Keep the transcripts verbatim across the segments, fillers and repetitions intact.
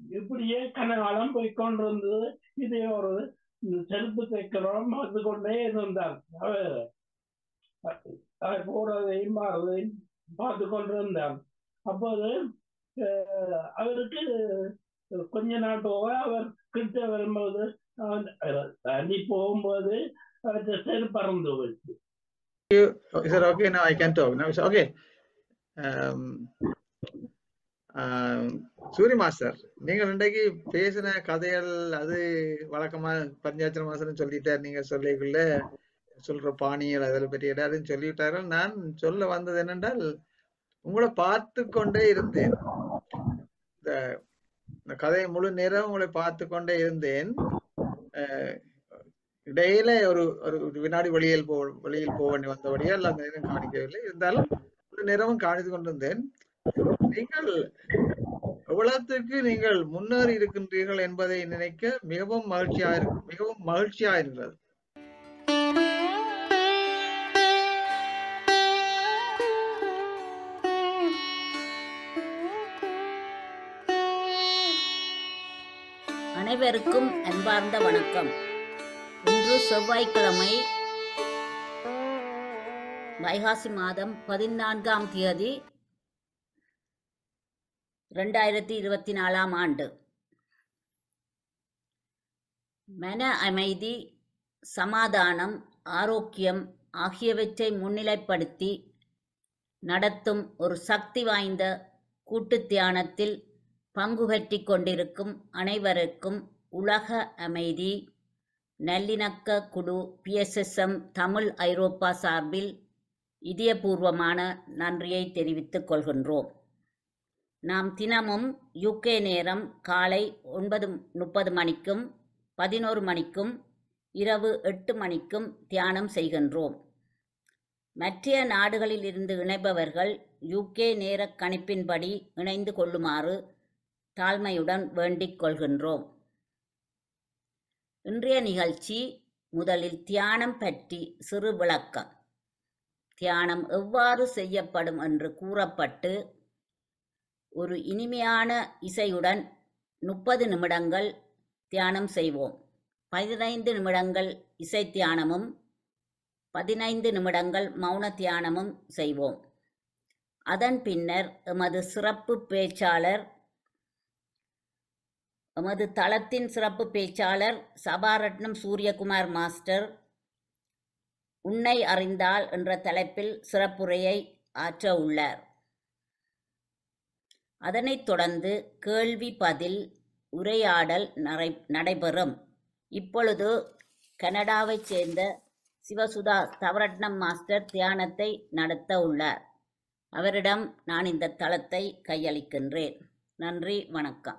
இப்படியே கனகாலம் போய்கொண்டிருந்தது. இதே ஒரு செருப்பு தைக்கிறோம் பார்த்து கொண்டே இருந்தார். அவர் அவர் போறதையும் மாறதையும் பார்த்து கொண்டிருந்தார். அப்போது அஹ், அவருக்கு கொஞ்ச நாள் போக அவர் கிட்ட வரும்போது தண்ணி போகும்போது அவருக்கு செருப்பு பறந்து போயிடுச்சு. Is it okay now? I can talk now. It's okay. Um, Suriya master, நீங்கள் இன்றைக்கு பேசின கதைகள் அது வழக்கமா பஞ்சாச்சர மாசம் சொல்லிட்டார். நீங்க சொல்லிக்குள்ள சொல்ற பாணிகள் அதில் பற்றி எல்லாரும் சொல்லிவிட்டார்கள். நான் சொல்ல வந்தது என்னென்றால், உங்களை பார்த்து கொண்டே இருந்தேன். இந்த கதையை முழு நேரம் உங்களை பார்த்து கொண்டே இருந்தேன். இடையில ஒரு ஒரு வினாடி வெளியில் போ வெளியில் போக வேண்டி வந்தபடியால் அந்த நேரம் காணிக்கவில்லை. இருந்தாலும் முழு நேரமும் காணித்து கொண்டிருந்தேன். நீங்கள் எவ்வளவுக்கு நீங்கள் முன்னேறி இருக்கின்றீர்கள் என்பதை நினைக்க மிகவும் மகிழ்ச்சியா மிகவும் மகிழ்ச்சியா இருந்தது. அனைவருக்கும் அன்பார்ந்த வணக்கம். இன்று செவ்வாய்க்கிழமை வைகாசி மாதம் பதினான்காம் தேதி இரண்டாயிரத்தி இருபத்தி நாலாம் ஆண்டு. மன அமைதி, சமாதானம், ஆரோக்கியம் ஆகியவற்றை முன்னிலைப்படுத்தி நடத்தும் ஒரு சக்தி வாய்ந்த கூட்டு தியானத்தில் பங்கு பற்றிக் கொண்டிருக்கும் அனைவருக்கும் உலக அமைதி நல்லிணக்க குழு P S S M Tamil ஐரோப்பா சார்பில் இதயபூர்வமான நன்றியை தெரிவித்துக் கொள்கின்றோம். நாம் தினமும் யூகே நேரம் காலை ஒன்பது முப்பது மணிக்கும் பதினோரு மணிக்கும் இரவு எட்டு மணிக்கும் தியானம் செய்கின்றோம். மற்ற நாடுகளில் இருந்து இணைப்பவர்கள் யூகே நேர கணிப்பின்படி இணைந்து கொள்ளுமாறு தாழ்மையுடன் வேண்டிக் கொள்கின்றோம். இன்றைய நிகழ்ச்சி முதலில் தியானம் பற்றி சிறு விளக்கம். தியானம் எவ்வாறு செய்யப்படும் என்று கூறப்பட்டு ஒரு இனிமையான இசையுடன் முப்பது நிமிடங்கள் தியானம் செய்வோம். பதினைந்து நிமிடங்கள் இசை தியானமும் பதினைந்து நிமிடங்கள் மௌன தியானமும் செய்வோம். அதன் பின்னர் எமது சிறப்பு பேச்சாளர் எமது தளத்தின் சிறப்பு பேச்சாளர் சபாரட்னம் சூரியகுமார் மாஸ்டர் உன்னை அறிந்தால் என்ற தலைப்பில் சிறப்புரையை ஆற்ற உள்ளார். அதனைத் தொடர்ந்து கேள்வி பதில் உரையாடல் நடைபெறும். இப்பொழுது கனடாவைச் சேர்ந்த சிவசுதா சபாரட்னம் மாஸ்டர் தியானத்தை நடத்த உள்ளார். அவரிடம் நான் இந்த தளத்தை கையளிக்கின்றேன். நன்றி, வணக்கம்.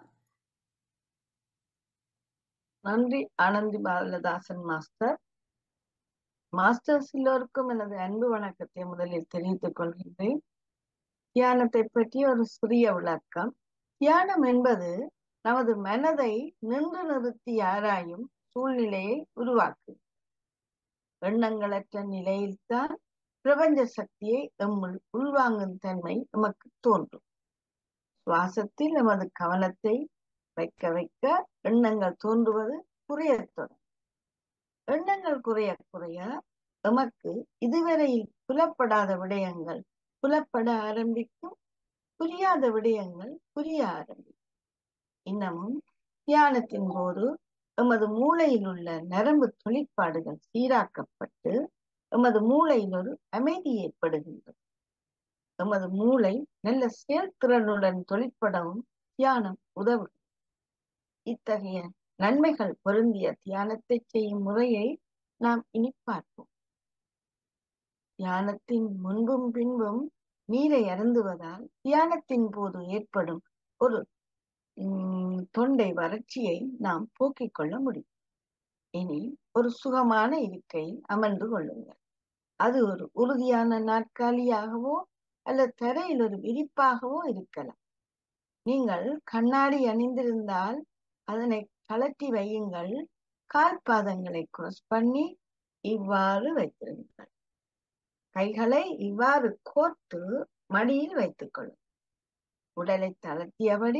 நன்றி ஆனந்தி பாலதாசன் மாஸ்டர். மாஸ்டர்ஸ் எல்லோருக்கும் எனது அன்பு வணக்கத்தை முதலில் தெரிவித்துக் கொள்கின்றேன். தியானத்தை பற்றி ஒரு சிறிய விளக்கம். தியானம் என்பது நமது மனதை நின்று நிறுத்தி ஆராயும் சூழ்நிலையை உருவாக்கு. எண்ணங்களற்ற நிலையில்தான் பிரபஞ்ச சக்தியை எம்முள் உள்வாங்கும் தன்மை நமக்கு தோன்றும். சுவாசத்தில் நமது கவனத்தை வைக்க வைக்க எண்ணங்கள் தோன்றுவது குறையத் தொடங்கும். எண்ணங்கள் குறைய குறைய எமக்கு இதுவரையில் புலப்படாத விடயங்கள் புலப்பட ஆரம்பிக்கும், புரியாத விடயங்கள் புரிய ஆரம்பிக்கும். இன்னமும் தியானத்தின் போது எமது மூளையில் உள்ள நரம்பு தொழிற்பாடுகள் சீராக்கப்பட்டு எமது மூளையில் ஒரு அமைதி ஏற்படுகின்றது. எமது மூளை நல்ல செயல்திறனுடன் தொழிற்படவும் தியானம் உதவுகிறது. இத்தகைய நன்மைகள் பொருந்திய தியானத்தை செய்யும் முறையை நாம் இனி பார்ப்போம். தியானத்தின் முன்பும் பின்பும் நீரை அருந்துவதால் தியானத்தின் போது ஏற்படும் ஒரு உம் தொண்டை வறட்சியை நாம் போக்கிக் கொள்ள முடியும். இனி ஒரு சுகமான இருக்கையில் அமர்ந்து கொள்ளுங்கள். அது ஒரு உறுதியான நாற்காலியாகவோ அல்லது தரையில் ஒரு விரிப்பாகவோ இருக்கலாம். நீங்கள் கண்ணாடி அணிந்திருந்தால் அதனை கழற்றி வையுங்கள். கால் பாதங்களை cross பண்ணி இவ்வாறு வைத்திருங்கள். கைகளை இவ்வாறு கோர்த்து மடியில் வைத்துக் கொள்ளும். உடலை தளர்த்தியபடி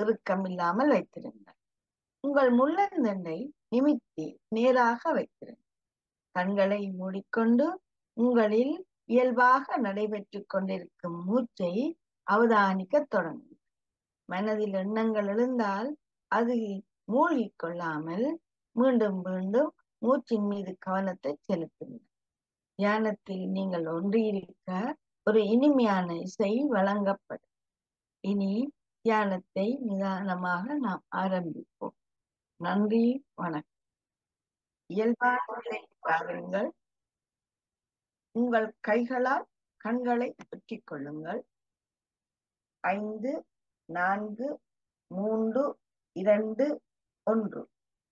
இறுக்கமில்லாமல் வைத்திருங்கள். உங்கள் முள்ளந்தண்டை நிமித்தி நேராக வைத்திருங்கள். கண்களை மூடிக்கொண்டு உங்களில் இயல்பாக நடைபெற்றுக் கொண்டிருக்கும் மூச்சை அவதானிக்க தொடங்கும். மனதில் எண்ணங்கள் எழுந்தால் அது மூழ்கிக் கொள்ளாமல் மீண்டும் மீண்டும் மூச்சின் மீது கவனத்தை செலுத்துங்கள். தியானத்தில் நீங்கள் ஒன்றியிருக்க ஒரு இனிமையான இசை வழங்கப்படும். இனி தியானத்தை நிதானமாக நாம் ஆரம்பிப்போம். நன்றி, வணக்கம். இயல்பான நிலைக்கு பாருங்கள். உங்கள் கைகளால் கண்களை ஒற்றிக் கொள்ளுங்கள். ஐந்து, நான்கு, மூன்று, இரண்டு, ஒன்று.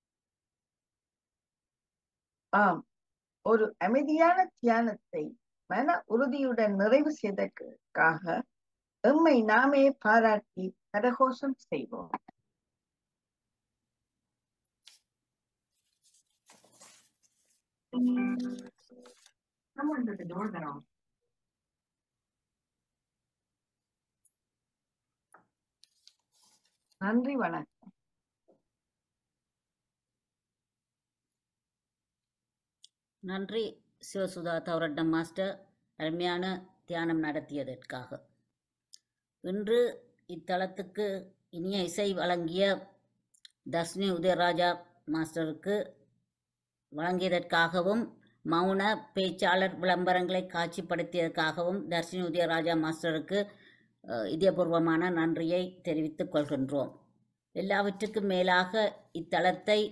ஆம், ஒரு அமைதியான தியானத்தை மன உறுதியுடன் நிறைவு செய்ததற்காக எம்மை நாமே பாராட்டி கரகோஷம் செய்வோம். நன்றி, வணக்கம். நன்றி சிவசுதா தவரட்னம் மாஸ்டர், அருமையான தியானம் நடத்தியதற்காக. இன்று இத்தலத்துக்கு இனிய இசை வழங்கிய தர்ஷினி உதயராஜா மாஸ்டருக்கு வழங்கியதற்காகவும் மௌன பேச்சாளர் விளம்பரங்களை காட்சிப்படுத்தியதற்காகவும் தர்ஷினி உதயராஜா மாஸ்டருக்கு இதயபூர்வமான நன்றியை தெரிவித்துக் கொள்கின்றோம். எல்லாவற்றுக்கும் மேலாக இத்தலத்தை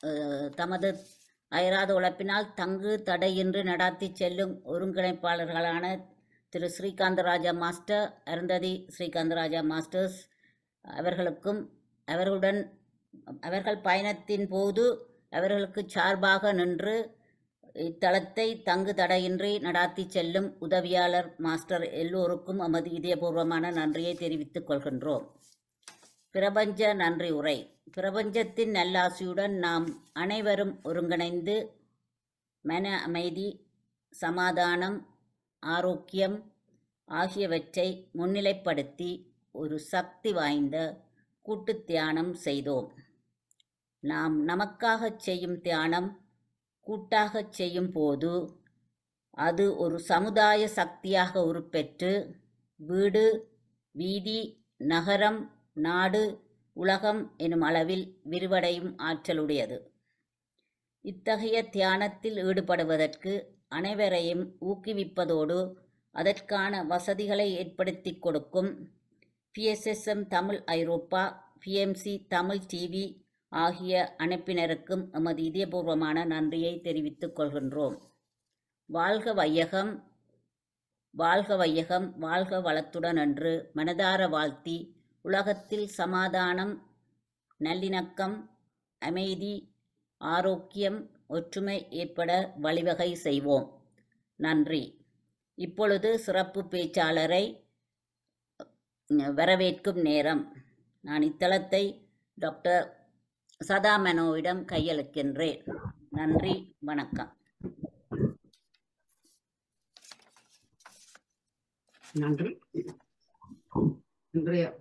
தமது அயராத உழைப்பினால் தங்கு தடையின்றி நடாத்தி செல்லும் ஒருங்கிணைப்பாளர்களான திரு ஸ்ரீகாந்தராஜா மாஸ்டர், அருந்ததி ஸ்ரீகாந்தராஜா மாஸ்டர்ஸ் அவர்களுக்கும் அவர்களுடன் அவர்கள் பயணத்தின் போது அவர்களுக்கு சார்பாக நின்று இத்தலத்தை தங்கு தடையின்றி நடாத்தி செல்லும் உதவியாளர் மாஸ்டர் எல்லோருக்கும் எமது இதயபூர்வமான நன்றியை தெரிவித்துக் கொள்கின்றோம். பிரபஞ்ச நன்றி உரை. பிரபஞ்சத்தின் நல்லாசியுடன் நாம் அனைவரும் ஒருங்கிணைந்து மன அமைதி, சமாதானம், ஆரோக்கியம் ஆகியவற்றை முன்னிலைப்படுத்தி ஒரு சக்தி வாய்ந்த கூட்டு தியானம் செய்தோம். நாம் நமக்காக செய்யும் தியானம் கூட்டாக செய்யும் போது அது ஒரு சமுதாய சக்தியாக உருப்பெற்று வீடு, வீதி, நகரம், நாடு, உலகம் எனும் அளவில் விரிவடையும் ஆற்றலுடையது. இத்தகைய தியானத்தில் ஈடுபடுவதற்கு அனைவரையும் ஊக்குவிப்பதோடு அதற்கான வசதிகளை ஏற்படுத்தி கொடுக்கும் P S S M Tamil ஐரோப்பா, P M C Tamil TV ஆகிய அமைப்பினருக்கும் எமது இதயபூர்வமான நன்றியை தெரிவித்துக் கொள்கின்றோம். வாழ்க வையகம், வாழ்க வையகம், வாழ்க வளத்துடன் என்று மனதார வாழ்த்தி உலகத்தில் சமாதானம், நல்லிணக்கம், அமைதி, ஆரோக்கியம், ஒற்றுமை ஏற்பட வழிவகை செய்வோம். நன்றி. இப்பொழுது சிறப்பு பேச்சாளரை வரவேற்கும் நேரம். நான் இத்தலத்தை டாக்டர் சதா மனோவிடம் கையளிக்கின்றேன். நன்றி, வணக்கம். நன்றி. இன்றைய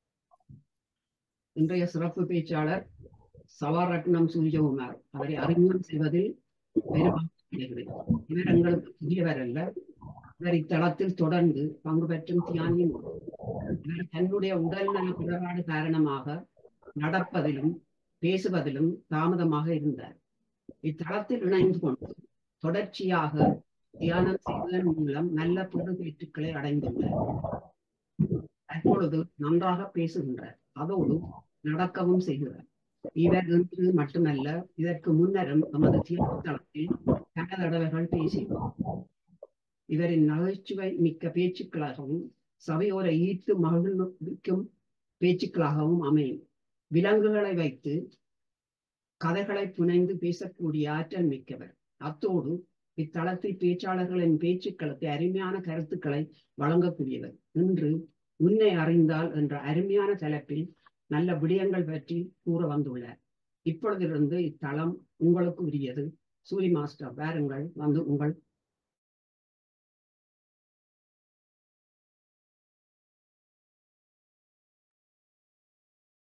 இன்றைய சிறப்பு பேச்சாளர் சவாரட்னம் சூரியகுமார். அவரை அறிமுகம் செய்வதில் பெருமைப்படுகிறது. இவர் எங்களுக்கு புதியவர் அல்ல. இவர் இத்தளத்தில் தொடர்ந்து பங்கு பெற்றும் தியானியும் இவர் தன்னுடைய உடல்நல குறைபாடு காரணமாக நடப்பதிலும் பேசுவதிலும் தாமதமாக இருந்தார். இத்தளத்தில் இணைந்து கொண்டு தொடர்ச்சியாக தியானம் செய்வதன் மூலம் நல்ல பொறுப்பேற்றுக்களை அடைந்துள்ளார். தற்பொழுது நன்றாக பேசுகின்றார், அதோடு நடக்கவும் செய்கிறார். இவர் இன்று மட்டுமல்ல, இதற்கு முன்னரும் நமது தளத்தில் பல தடவைகள் பேசினார். இவரின் நகைச்சுவை மிக்க பேச்சுக்களாகவும் சபையோரை ஈர்த்து மகிழ்விக்கும் பேச்சுக்களாகவும் அமையும். விலங்குகளை வைத்து கதைகளை புனைந்து பேசக்கூடிய ஆற்றல் மிக்கவர். அத்தோடு இத்தளத்தில் பேச்சாளர்களின் பேச்சுக்களுக்கு அருமையான கருத்துக்களை வழங்கக்கூடியவர். இன்று உன்னை அறிந்தால் என்ற அருமையான தலைப்பில் நல்ல விடயங்கள் பற்றி கூற வந்துள்ளார். இப்பொழுதிலிருந்து இத்தளம் உங்களுக்கு உரியது. சூரி மாஸ்டர், வாருங்கள், வந்து உங்கள்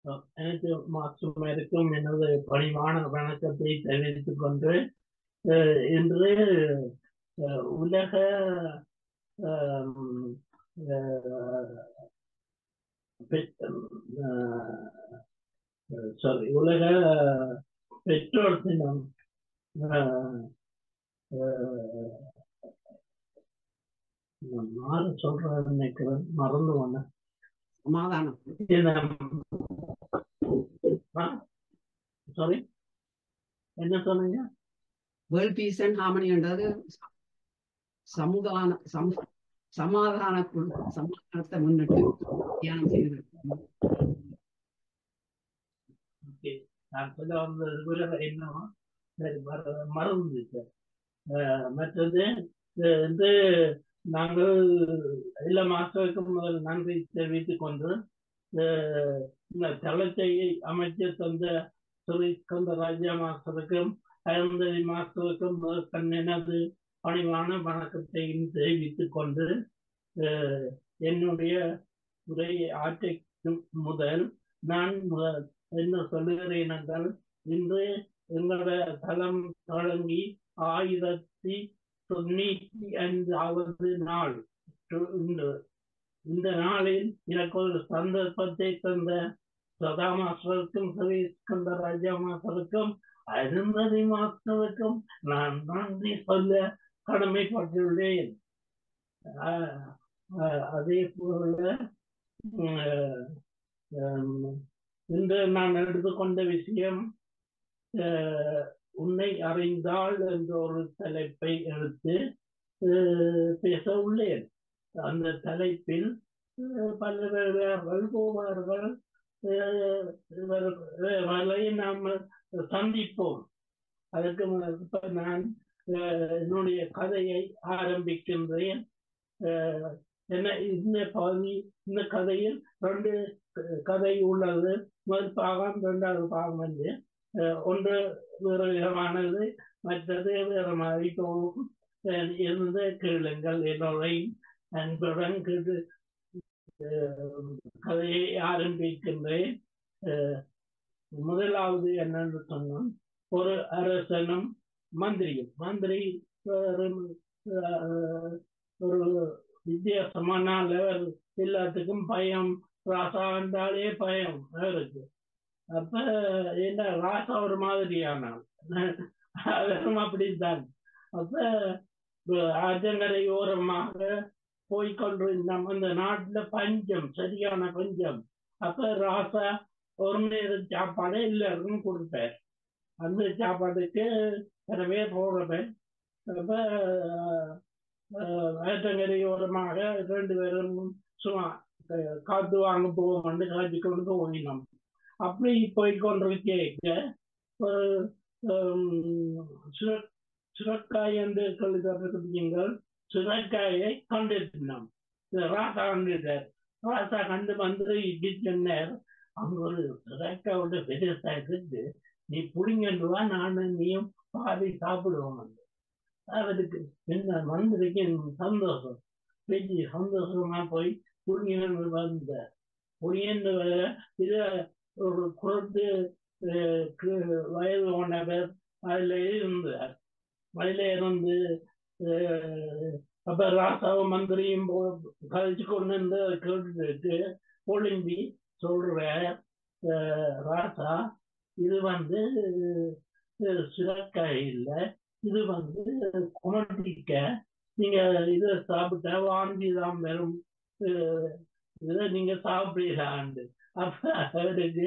எனக்கு மாற்றுமருக்கும் எனது பணிவான வணக்கத்தை தெரிவித்துக் கொண்டு இன்று உலக சாரி உலக பெற்றோர் தினம் மாறு சொல்றேன் நினைக்கிறேன் மறந்து போன சமாதானம் சாரி என்ன சொன்னீங்க? வேர்ல்ட் பீஸ் அண்ட் ஹார்மனி என்றது சமுதான சமாதான சமாதானத்தை முன்னிட்டு தியானம் செய்வது. நான் சொல்ல வந்தது என்னவோ மறந்துச்சு. மற்றது வந்து நாங்கள் எல்லா மாசத்துக்கும் முதல் நன்றி தெரிவித்துக் கொண்டு இந்த தளத்தை அமைச்சு தந்த ஸ்ரீ ஸ்கந்தராஜா மாஸ்டருக்கும் ஐந்ததி மாஸ்டருக்கும் எனது பணிவான வணக்கத்தை தெரிவித்துக் கொண்டு என்னுடைய உரையை ஆற்றைக்கும் முதல் நான் என்ன சொல்லுகிறேன் என்றால், இன்று எங்களுடைய தளம் தொடங்கி ஆயிரத்தி தொண்ணூத்தி ஐந்தாவது நாள். இந்த நாளில் எனக்கு ஒரு சந்தர்ப்பத்தை தந்த சதா மாஸ்டருக்கும் ஸ்ரீ ஸ்கந்தராஜா மாஸ்டருக்கும் அருந்ததி மாஸ்டருக்கும் நான் நன்றி சொல்ல கடமைப்பட்டுள்ளேன். அதே போல இன்று நான் எடுத்துக்கொண்ட விஷயம் உன்னை அறிந்தாள் என்ற ஒரு தலைப்பை எடுத்து பேச உள்ளேன். அந்த தலைப்பில் பல பேர்கள் போவார்கள், நாம் சந்திப்போம். அதற்கு நான் என்னுடைய கதையை ஆரம்பிக்கின்றேன். என்ன இந்த பகுதி இந்த கதையில் ரெண்டு கதை உள்ளது. முதல் பாகம் இரண்டாவது பாகம் வந்து ஒன்று வேறு விதமானது, மற்றது வேறு மாதிரி போகும். இருந்து கேளுங்கள், எல்லோரையும் அன்புடன் கேட்டு கதையை ஆரம்பிக்கின்றேன். முதலாவது என்னன்னு சொன்னோம், ஒரு அரசனும் மந்திரியும். மந்திரி ஒரு வித்தியாசமான எல்லாத்துக்கும் பயம், ராசா என்றாலே பயம் இருக்கு. அப்ப என்ன ராசா ஒரு மாதிரியானால் அவரும் அப்படித்தான். அப்ப ஆற்றங்கரை ஓரமாக போய்கொண்டிருந்தோம். அந்த நாட்டுல பஞ்சம், சரியான பஞ்சம். அப்ப ராசா ஒரு நேரம் சாப்பாடு எல்லாருக்கும் கொடுப்பார். அந்த சாப்பாட்டுக்கு எனவே போறவன் அப்ப ஆற்றங்கரை ஓரமாக ரெண்டு பேரும் சும்மா காத்து வாங்க போவோம், காய்ச்சி கொண்டு போயினோம். அப்படி போய்கொண்டிருக்க சுரக்காய் என்று சொல்லி தரீங்கள். சுரக்காயை கண்டிருந்தோம். ராசா கண்டுட்டார். ராசா கண்டு வந்து இப்படி சொன்னார், அங்க ஒரு சுரக்காயோட பெருசா இருக்கு, நீ புடிங்கன்றுவா, நானும் நீயும் பாதி சாப்பிடுவோம். அவருக்கு என்ன வந்திருக்கு சந்தோஷம், பெரிய சந்தோஷமா போய் புடிங்கன்னு வந்த புடியன்னு இத ஒரு குறைந்து வயது போனவர் அதுல இருந்தார். அதுல இருந்து அப்ப ராசாவும் மந்திரியும் கழிச்சு கொண்டு இருந்து கேட்டுட்டு ஒளிம்பி சொல்ற, ராசா இது வந்து சுரக்காய் இல்லை, இது வந்து குணடிக்க, நீங்க இதை சாப்பிட்டா வாந்தி தான் வரும், இதை நீங்க சாப்பிடலாண்டு. அப்ப அவருக்கு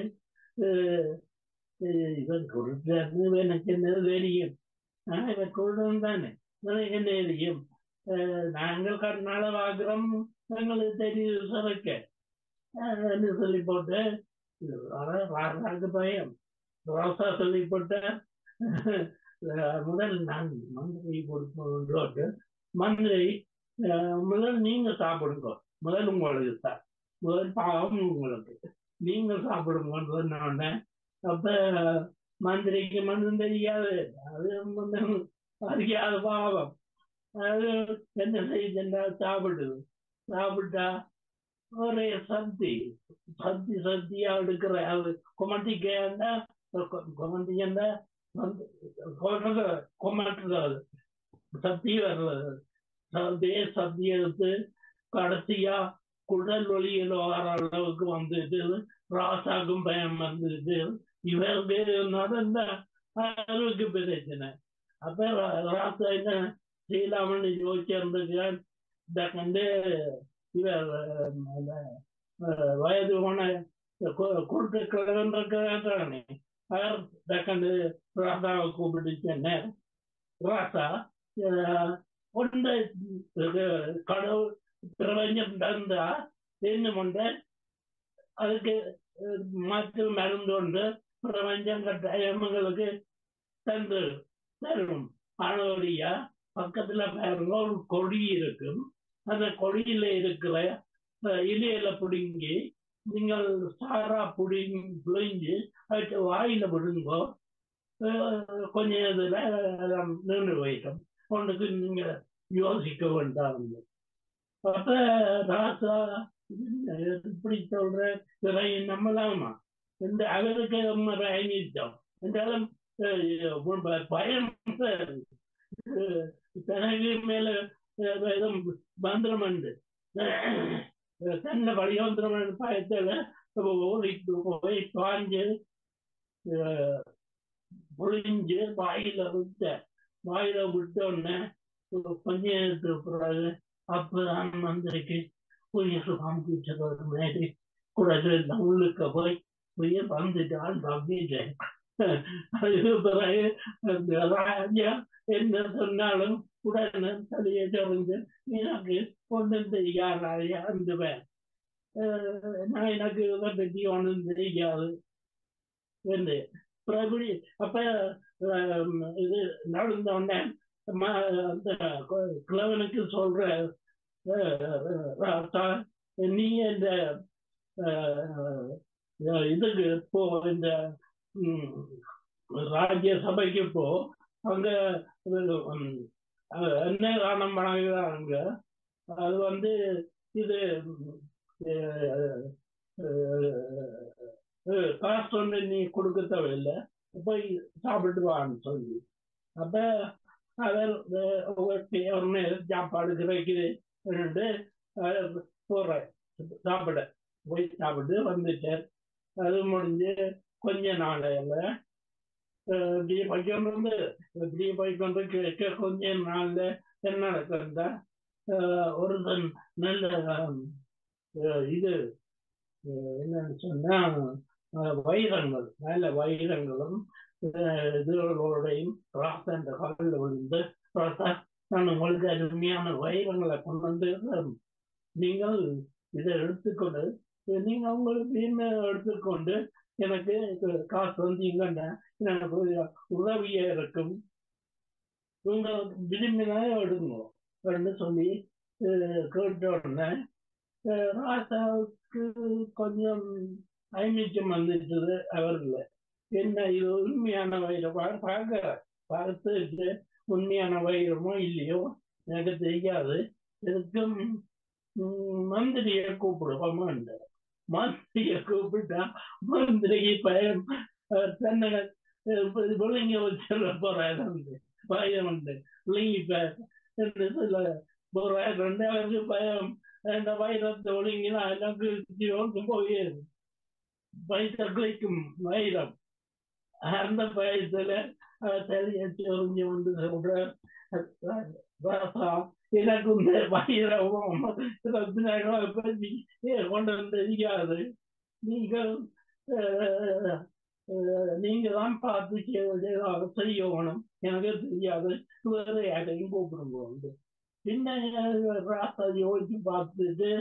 இவன் கொடுத்தாரு, எனக்கு என்ன தெரியும், ஆனா இவன் கொடுத்தான் தானே, என்ன தெரியும், நாங்கள் கண்ணால வாக்குறோம், எங்களுக்கு தெரியும் சுரக்க சொல்லி போட்டு ராசாக்கு பயம். ராசா சொல்லி போட்ட முதல் நான் மந்திரி கொடுப்போம். மந்திரி முதல் நீங்க சாப்பிடுங்க, முதல் உங்களுக்கு தான், முதல் பாவம் உங்களுக்கு, நீங்க சாப்பிடுங்கன்னு சொன்ன. அப்ப மந்திரிக்கு மந்திரம் தெரியாது, அது அறியாத பாவம். அது என்ன செய்யுதுன்னா சாப்பிடுது. சாப்பிட்டா ஒரே சந்தி சந்தி சந்தியா எடுக்கிற அது கொமட்டிக்கா கொமட்டிக்கா கொமாட்டுறது சத்தி வர்றது அதே சந்தி எடுத்து கடைசியா குடல் வழியில் வர அளவுக்கு வந்துட்டு ராசாக்கும் பயம் வந்துட்டு இவருக்கு நடந்த அளவுக்கு பிரச்சனை அப்ப ராசா என்ன செய்யலாம்னு யோசிச்சிருந்துக்கிறான் கண்டு இவர் வயது போன குறுக்கு கிழவன்றானே அவர் டக்கண்டு ராசாவை கூப்பிட்டு சொன்னார் ராசா ஒன்றை கடவுள் பிரபஞ்சம் தந்தா என்ன பண்ற அதுக்கு மாற்று மருந்து கொண்டு பிரபஞ்சம் கட்டாயங்களுக்கு தந்து தரும் ஆனோடியா பக்கத்துல பாருங்க ஒரு கொடி இருக்கும் அந்த கொடியில இருக்கிற இலையில பிடுங்கி நீங்கள் சாரா புடிங்கி புழிஞ்சு அதுக்கு வாயில விடுங்கோ கொஞ்சம் இதுல நின்று போயிட்டோம் ஒன்றுக்கு நீங்க யோசிக்க வேண்டாம் அப்ப ராசா இப்படி சொல்ற பிறை நம்மளாமா இந்த அவருக்கு நம்ம இறங்கிட்டோம் என்றாலும் பயம் தனக்கு மேல மந்திரம் உண்டு தன்னை வழியந்திரம் பயத்துல போய் பாஞ்சு பொழிஞ்சு வாயில விட்ட வாயில விட்டோன்னு கொஞ்ச நேரத்துக்கு பிறகு அப்பதான் மந்திரிக்கு உயிர் காமிச்சது மாதிரி குடகு உள்ளுக்க போய் உயிர் வந்துட்டான் தம்பிட்டேன் அதுக்கு பிறகு ராஜா என்ன சொன்னாலும் உடனே தலையை தெரிஞ்சு எனக்கு ஒன்றும் தெரியாதாயா இருந்துவேன் நான் எனக்கு இதை பற்றி ஒன்றும் தெரியாது என்று பிரபுடி அப்ப இது நடந்த உடனே அந்த கிழவனுக்கு சொல்ற நீ இந்த இதுக்கு போ இந்த ராஜ்ய சபைக்கு போ அங்க என்ன காரணம் பண்ணாங்க அது வந்து இது காசு ஒன்று நீ கொடுக்க தேவையில்லை போய் சாப்பிட்டு வான்னு சொல்லி அப்ப அவர் ஒன்னு சாப்பாடு கிடைக்குது போற சாப்பிட போய் சாப்பிட்டு வந்துட்டார் அது முடிஞ்சு கொஞ்ச நாளையில இப்படி போய்க்கொண்டு வந்து இப்படி போய்க்கொண்டு கேட்க கொஞ்ச நாள்ல என்ன நடக்குதுன்னா ஒரு நல்ல இது என்னன்னு சொன்னா வைரங்கள் நல்ல வைரங்களும் இதுகளோடையும் ராசா இந்த காலில் விழுந்து ராசா நான் உங்களுக்கு அருமையான வைரங்களை கொண்டு வந்து நீங்கள் இதை எடுத்துக்கொண்டு நீங்க உங்களுக்கு என்ன எடுத்துக்கொண்டு எனக்கு காசு வந்தீங்கன்னா எனக்கு உதவியா இருக்கும் இவங்க விரும்பினா எடுங்க சொல்லி கேட்ட உடனே ராசாவுக்கு கொஞ்சம் ஐமிச்சம் வந்துட்டது அவர்ல என்ன இது உண்மையான வைரம் பார்க்க பார்த்துட்டு உண்மையான வைரமோ இல்லையோ எனக்கு தெரியாது இதுக்கும் மந்திரியை கூப்பிடுவோம் மந்திரியை கூப்பிட்டா மந்திரிக்கு பயம் தன்னை விழுங்கி வச்சுட போறாரு பயம் உண்டு விழுங்கி சொல்ல போறாரு அவருக்கு பயம் இந்த வைரத்தை ஒழுங்கினா எனக்கு போயிரு வயிற்றுக்கும் வைரம் அந்த பயத்துல தெரிய சொறிஞ்சு வந்து சொல்ற எனக்கு இந்த வைரம் கொண்டு வந்து தெரியாது நீங்கள் நீங்க தான் பார்த்து செய்யணும் எனக்கு தெரியாது வேற யாரையும் கூப்பிடுங்க பின்ன ராசா யோசிச்சு பார்த்துட்டு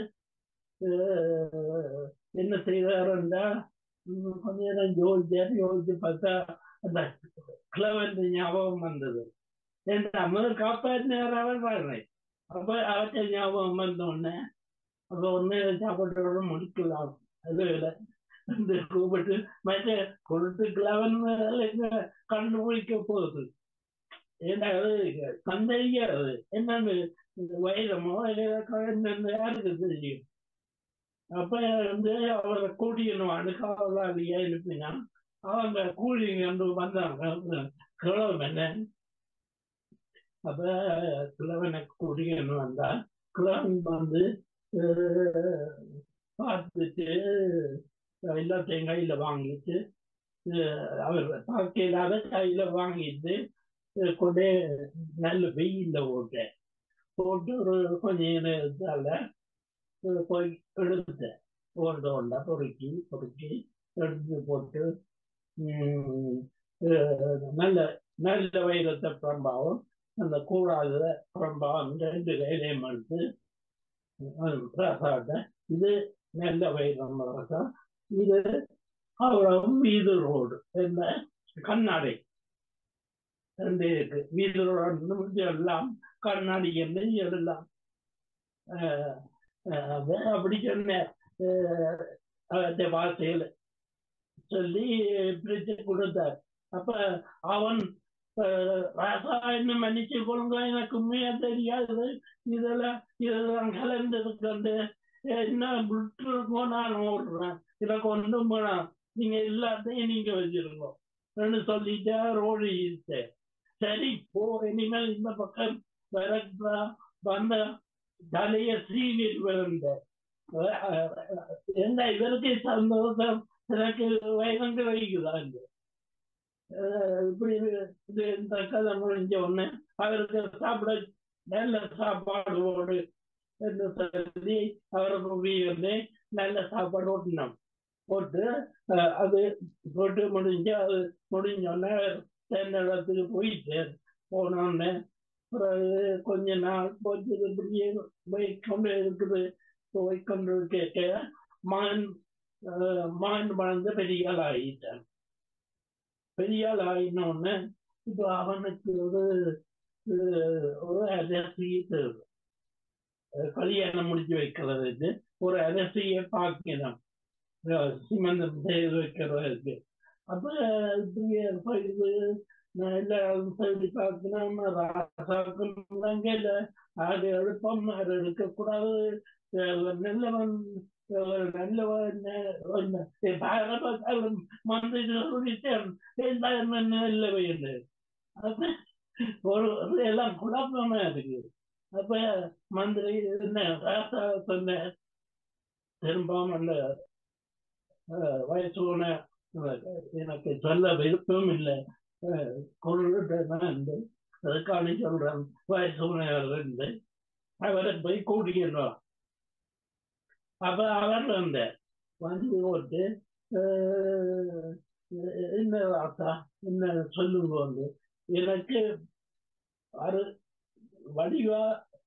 என்ன செய்வாருண்டா கொஞ்ச நேரம் யோசிச்சாரு யோசிச்சு பார்த்தா அந்த கிழவன் ஞாபகம் வந்தது ஏன்னா முதல் காப்பாற்றினார் பாருங்க அப்ப அவற்றை ஞாபகம் வந்த உடனே அப்ப ஒன்னு சாப்பாட்டோட முடிக்கலாம் அது இல்லை கூப்பிட்டு மற்ற கொடுத்து கிழவன் கண்டுபிடிக்க போகுது ஏன்னா அது சந்தேகிக்காது என்னன்னு வைரமோ என்னன்னு யாருக்கு தெரியும் அப்ப வந்து அவரை கூட்டிக்கணும் அணுக்காவலாளியா எழுப்பினா அவங்க கூலிங்க வந்து வந்தாங்க கிழவன் என்ன. அப்ப கிழவனை கூட்டிக்கணும் வந்தா கிழவன் வந்து பார்த்துட்டு எல்லாத்தையும் கையில வாங்கிட்டு அவர் பார்க்க இல்லாத கையில வாங்கிட்டு கொண்டே நல்ல வெயில்ல ஓட்ட போட்டு ஒரு கொஞ்சம் நேரத்தால போய் எடுத்தேன். ஓண்ட ஓண்டா பொறுக்கி பொறுக்கி எடுத்து போட்டு நல்ல நல்ல வைரத்தை புறம்பாவும் அந்த கூடாத புறம்பாவும் ரெண்டு கையிலையும் எடுத்து ரசாட்ட இது நல்ல வைரம் ரசம். இது அவ்வளவு வீது ரோடு என்ன கண்ணாடி ரெண்டு இருக்கு. வீது ரோடு எல்லாம் கண்ணாடி என்ன எல்லாம் அப்படி சொன்ன வார்த்தையில சொல்லி பிரிச்சு கொடுத்தார். அப்ப அவன் ராசா என்ன மன்னிச்சு கொள்ளுங்க, எனக்கு உண்மையா தெரியாது, இதெல்லாம் இதெல்லாம் கலந்ததுக்கு வந்து என்ன விட்டுருக்கோ நான் ஓடுறேன், எனக்கு ஒன்றும் வேணாம், நீங்க எல்லாத்தையும் நீங்க வச்சிருக்கோம் சொல்லிட்டா ரோடு ஈர்த்தேன். சரி போ, இனிமேல் இந்த பக்கம் வரா வந்த தலைய சீவிட்டு விழுந்த என்ன இவருக்கு சந்தோஷம், எனக்கு வயது வைக்குதான். இப்படி இந்த கதை முடிஞ்ச உடனே அவருக்கு சாப்பிட நல்ல சாப்பாடு ஓடு என்று சொல்லி அவருக்கு வந்து நல்ல சாப்பாடு ஓட்டினோம். போட்டு அது போட்டு முடிஞ்சு அது முடிஞ்சோடனே தென்னடத்துக்கு போயிட்டு போனோடனே பிறகு கொஞ்ச நாள் போச்சு. இப்படியே போய்கொண்டு இருக்குது. போய்கொண்டு கேட்க மான் மான் வளர்ந்து பெரியால் ஆகிட்டான். பெரியால் ஆகினோடனே இப்போ அவனுக்கு ஒரு ஒரு அரசியை தேவை, கல்யாணம் முடிச்சு வைக்கிறதுக்கு ஒரு அரசியை பார்க்கணும், சிமந்தம் செய்து வைக்கிறதுக்கு. அப்ப இப்படியே எல்லாம் சொல்லி பார்க்கணும். ராசாக்கு அது எழுப்பம் அது எடுக்கக்கூடாது, நல்லவன் நல்லவன் நல்லவை என்று அப்ப ஒரு எல்லாம் குழப்பமா இருக்கு. அப்ப மந்திரி என்ன ராசா சொன்ன திரும்பவும் அந்த வயசு எனக்கு சொல்ல விருப்பம் இல்லை, கொண்டு அதுக்கான சொல்றேன் வயசு அவரை போய் கூட்டிக்கணும். அப்ப அவர் வந்த வந்து போட்டு என்ன வார்த்தா என்ன சொல்லுங்க வந்து எனக்கு அது வடிவா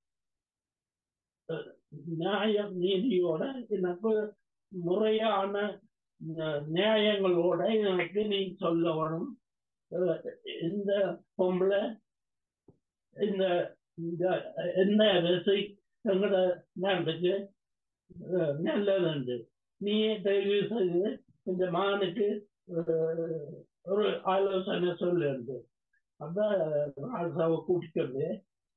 நியாயம் நீதியோட எனக்கு முறையான நியாயங்களோட எனக்கு நீ சொல்லணும். இந்த பொம்பளை இந்த என்ன அரசு எங்களோட நாட்டுக்கு நல்லது, நீயே தெரிவு செய்து இந்த மகனுக்கு ஒரு ஆலோசனை சொல்லு. அப்ப ராசாவை கூட்டிக்கிறது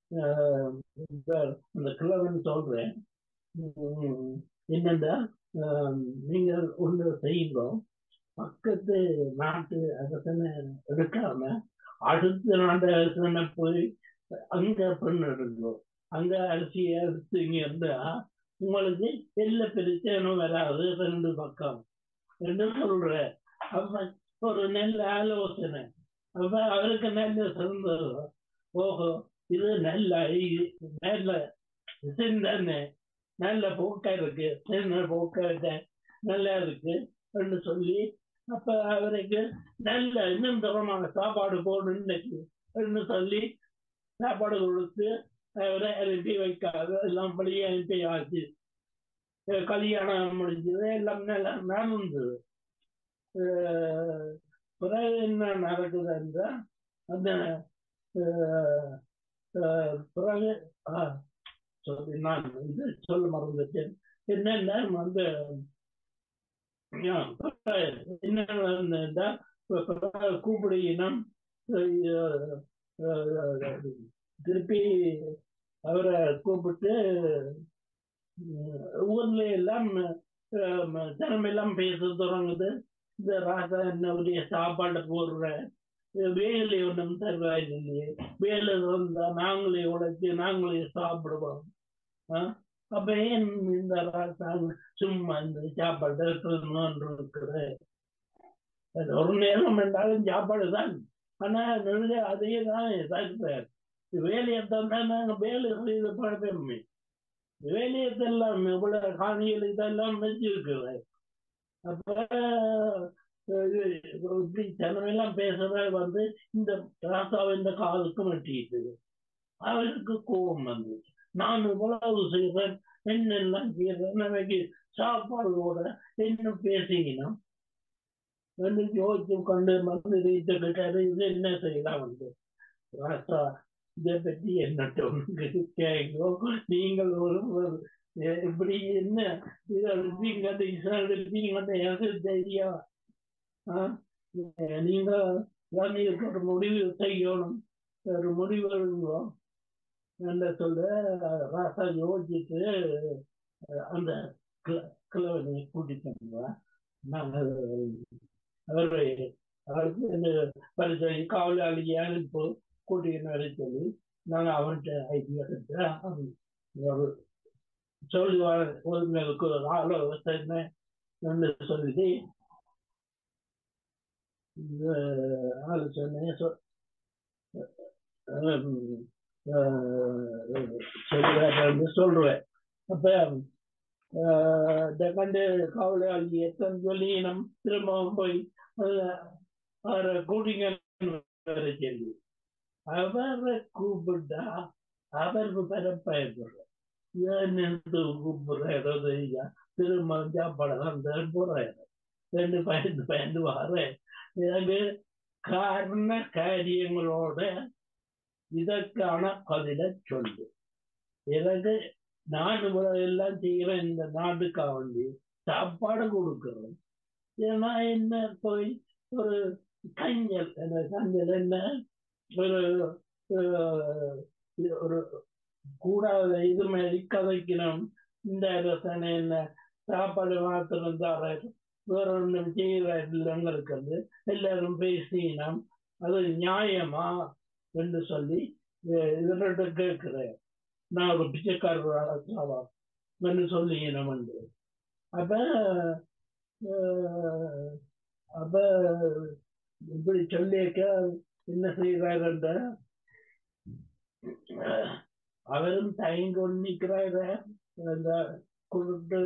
அந்த கிழவன் சொல்றேன், என்னண்டா நீங்கள் ஒன்று செய்யுங்க, பக்கத்து நாட்டு அரசனை எடுக்காம அடுத்த நாட்டு அரசனை போய் அங்க பெண் எடுங்கோ, அங்க அரிசியை எடுத்தீங்க இருந்தா உங்களுக்கு எல்லா பிரச்சனையும் வராது. ரெண்டு பக்கம் ரெண்டு சொல்ற அப்ப ஒரு நல்ல ஆலோசனை. அப்ப அவருக்கு நல்ல சந்தோஷம், ஓஹோ இது நல்ல நல்ல சிந்தனை, நல்ல போக்க இருக்கு, சின்ன போக்க இருக்க நல்லா இருக்கு என்று சொல்லி அப்ப அவருக்கு நல்ல இன்னும் தரமான சாப்பாடு போடணும் இன்னைக்கு என்று சொல்லி சாப்பாடு கொடுத்து அவரை அனுப்பி வைக்காது. எல்லாம் படி அனுப்பி ஆச்சு. கல்யாணம் முடிஞ்சது, எல்லாம் நல்லா நடந்தது. பிறகு என்ன நடக்குது என்றால் அந்த பிறகு சொல்லி நான் இது சொல்ல மறந்துட்டேன். என்னென்ன வந்து என்ன கூப்பிடு இனம் திருப்பி அவரை கூப்பிட்டு ஊர்ல எல்லாம் திறமெல்லாம் பேச தொடங்குது. இந்த ராசா என்னுடைய சாப்பாடு போடுற வேலை ஒன்றும் தருவாயில்லையே, வேலை வந்தா நாங்களே உழைச்சி நாங்களே சாப்பிடுவோம். அப்ப ஏன் இந்த ராசா சும்மா இந்த சாப்பாடு இருக்கிற ஒரு நேரம் என்றாலும் சாப்பாடு தான். ஆனா நிறைய அதே தான் சாப்பிட்டார். வேலையை தந்தா நாங்க வேலை செய்து பழப்பமே, வேலையத்தெல்லாம் இவ்வளவு காணிகள் இதெல்லாம் வச்சிருக்கிறேன். அப்ப இப்படி ஜனமெல்லாம் பேசுறத வந்து இந்த ராசாவின் காலுக்கு வெட்டிட்டு அவருக்கு கோபம் வந்து, நான் இவ்வளவு செய்வேன் என்னெல்லாம் செய்யறேன், நமக்கு சாப்பாடோட என்ன பேசிங்கன்னா வந்து யோசிச்சு கொண்டு வந்து கிட்டாரு. இது என்ன செய்யலாம் வந்து ராசா இதை பற்றி என்னட்ட ஒன்று கேட்கோ, நீங்கள் ஒரு இப்படி என்ன இதை எனக்கு தெரியும். நீங்க ஒரு முடிவு செய்யணும், ஒரு முடிவு என்ன சொல்ல ராசா யோசிச்சுட்டு அந்த கிழவனை கூட்டிட்டு நாங்கள் அவருடைய அவருக்கு காவலாளியை அனுப்பு கூட்டின்னு வர சொல்லி நாங்கள் அவன்கிட்ட ஐடியா எடுத்து சொல்லுவார். ஒருங்களுக்கு ஒரு ஆலோசனை என்று சொல்லி ஆலோசனை சொல்லுவார் சொல்லுவேன். அப்ப கண்டு காவலாளி எத்தனை சொல்லி நம் திரும்பவும் போய் அவரை கூட்டிங்க சொல்லி அவரை கூப்பிட்டா அவருக்கு பெற பயப்படுற கூப்பிடுற திரும்ப சாப்பாடு போடுறேன் ரெண்டு பயந்து பயந்து வர்றேன். எனக்கு காரண காரியங்களோட இதற்கான பதில சொல்லு. எனக்கு நான் எல்லாம் செய்யறேன் இந்த நாட்டுக்காக வேண்டி சாப்பாடு கொடுக்கிறேன். ஏன்னா என்ன போய் ஒரு கஞ்சல் என்ன கஞ்சல் என்ன ஒரு ஒரு கூடாத இது மாதிரி கதைக்கணும். இந்த அரசனை என்ன சாப்பாடு மாத்திரம் தர வேற ஒன்றும் செய்யறங்களுக்கு வந்து எல்லாரும் பேசினோம், அது நியாயமா என்று சொல்லி இதோட கேட்கிறேன். நான் ஒரு பிச்சைக்காரர் சொல்லினோம் என்று. அப்ப அப்ப இப்படி சொல்லிக்க என்ன செய்யறாருன்ற அவரும் தயங்கி நிற்கிறாரு. அந்த கொடுத்து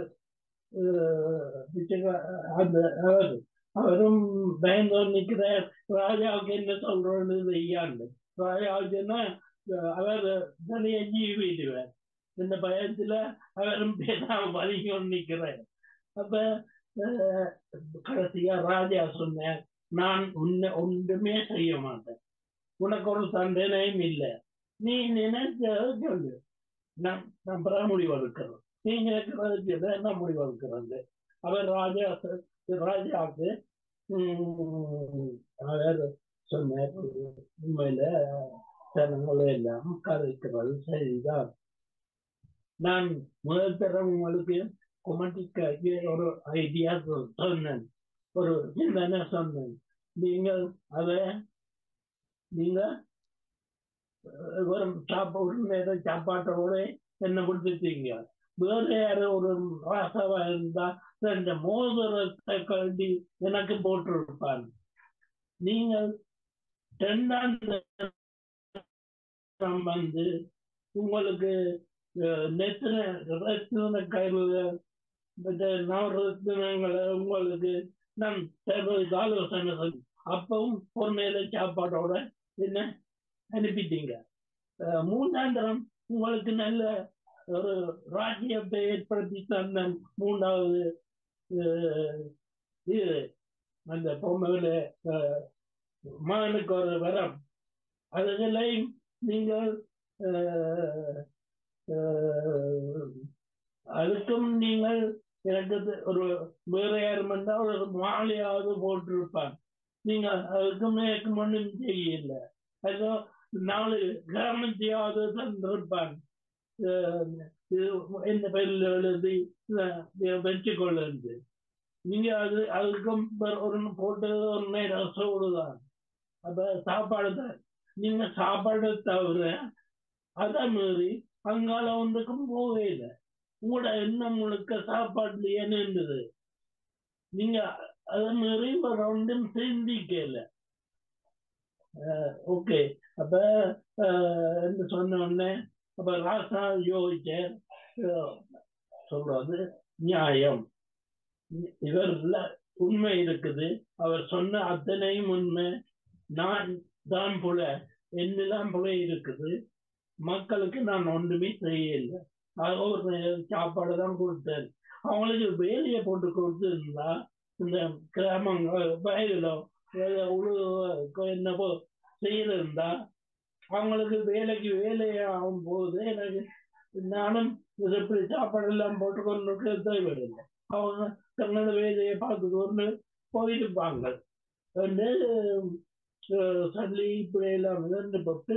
அந்த அவர் அவரும் பயந்து நிற்கிறார். ராஜாவுக்கு என்ன சொல்றோன்னு செய்யாண்டு ராஜாவுக்குன்னா அவர் தனிய ஜீவிடுவார். இந்த பயத்துல அவரும் பேசாம பதுங்கி நிற்கிறார். அப்ப கடைசியா ராஜா சொன்னார், நான் உன்னை ஒன்றுமே செய்ய மாட்டேன், உனக்கு ஒரு தண்டனையும் இல்லை, நீ நினைச்ச சொல்லு, நான் நான் முடிவெடுக்கிறேன், நீ நினைக்கிறது என்ன முடிவெடுக்கிறது. அவர் ராஜா ராஜாவுக்கு உம் அவர் சொன்னார், உண்மையில ஜனங்களை எல்லாம் கதைக்கிறது சரிதான். நான் முதல் தரம் உங்களுக்கு குமட்டிக்கு ஒரு ஐடியா சொன்னேன், ஒரு சிந்தனை சொன்னேன். நீங்கள் அதை நீங்க ஒரு சாப்பாடு நேரம் சாப்பாட்டோட என்ன கொடுத்துட்டீங்க. வேற யாரும் ஒரு ராசாவா இருந்தா இந்த மோதிரத்தை கழட்டி எனக்கு போட்டிருப்பான். நீங்கள் ரெண்டாம் வந்து உங்களுக்கு நெத்தின கயிறுகள் நவரத்தினங்களை உங்களுக்கு நான் தருவதற்கு ஆலோசனை சொல்லி அப்பவும் பொறுமையில சாப்பாட்டோட என்ன அனுப்பிட்டீங்க. மூன்றாம் தரம் உங்களுக்கு நல்ல ஒரு ராஜ்யத்தை ஏற்படுத்தி தந்த மூன்றாவது இது அந்த பொம்மையில மகனுக்கு ஒரு வரம், அதுகளையும் நீங்கள் அதுக்கும் நீங்கள் எனக்கு ஒரு வேற யாரும் என்றால் ஒரு மாலையாவது போட்டிருப்பான். நீங்க அதுக்கும் எனக்கு ஒன்றும் செய்யல, ஏதோ நாலு கிராமத்தையாவது தந்திருப்பான். இது என்ன பேரில் எழுதி வச்சு கொள்ளுது. நீங்க அது அதுக்கும் ஒரு போட்டு ஒரு நேரம் சோறுதான். அப்ப சாப்பாடு தான். நீங்க சாப்பாடு தவிர அதை மீறி அங்கால ஒன்றுக்கும் போகவே இல்லை. உங்களோட எண்ணம் முழுக்க சாப்பாட்டுலயே நின்றுது. நீங்க அதை மீறி ஒரு ஒன்றும் சிந்திக்கல. ஓகே. அப்ப என்ன சொன்ன உடனே அப்ப ராசா யோசிச்ச சொல்றது நியாயம். இவர்ல உண்மை இருக்குது. அவர் சொன்ன அத்தனையும் உண்மை. நான் தான் போல என்னெல்லாம் போல இருக்குது. மக்களுக்கு நான் ஒன்றுமே செய்யல. ஒரு சாப்பாடு தான் கொடுத்தாரு. அவங்களுக்கு வேலையை போட்டு கொடுத்துருந்தா இந்த கிராமங்கள் வயதிலோ என்னப்போ செய்யறதா அவங்களுக்கு வேலைக்கு வேலையாகும் போது எனக்கு நானும் எப்படி சாப்பாடு எல்லாம் போட்டு கொண்டு தேவையில்லை. அவங்க தன்னோட வேலையை பார்த்து கொண்டு போயிருப்பாங்க. சொல்லி இப்படி எல்லாம் விதண்டு போட்டு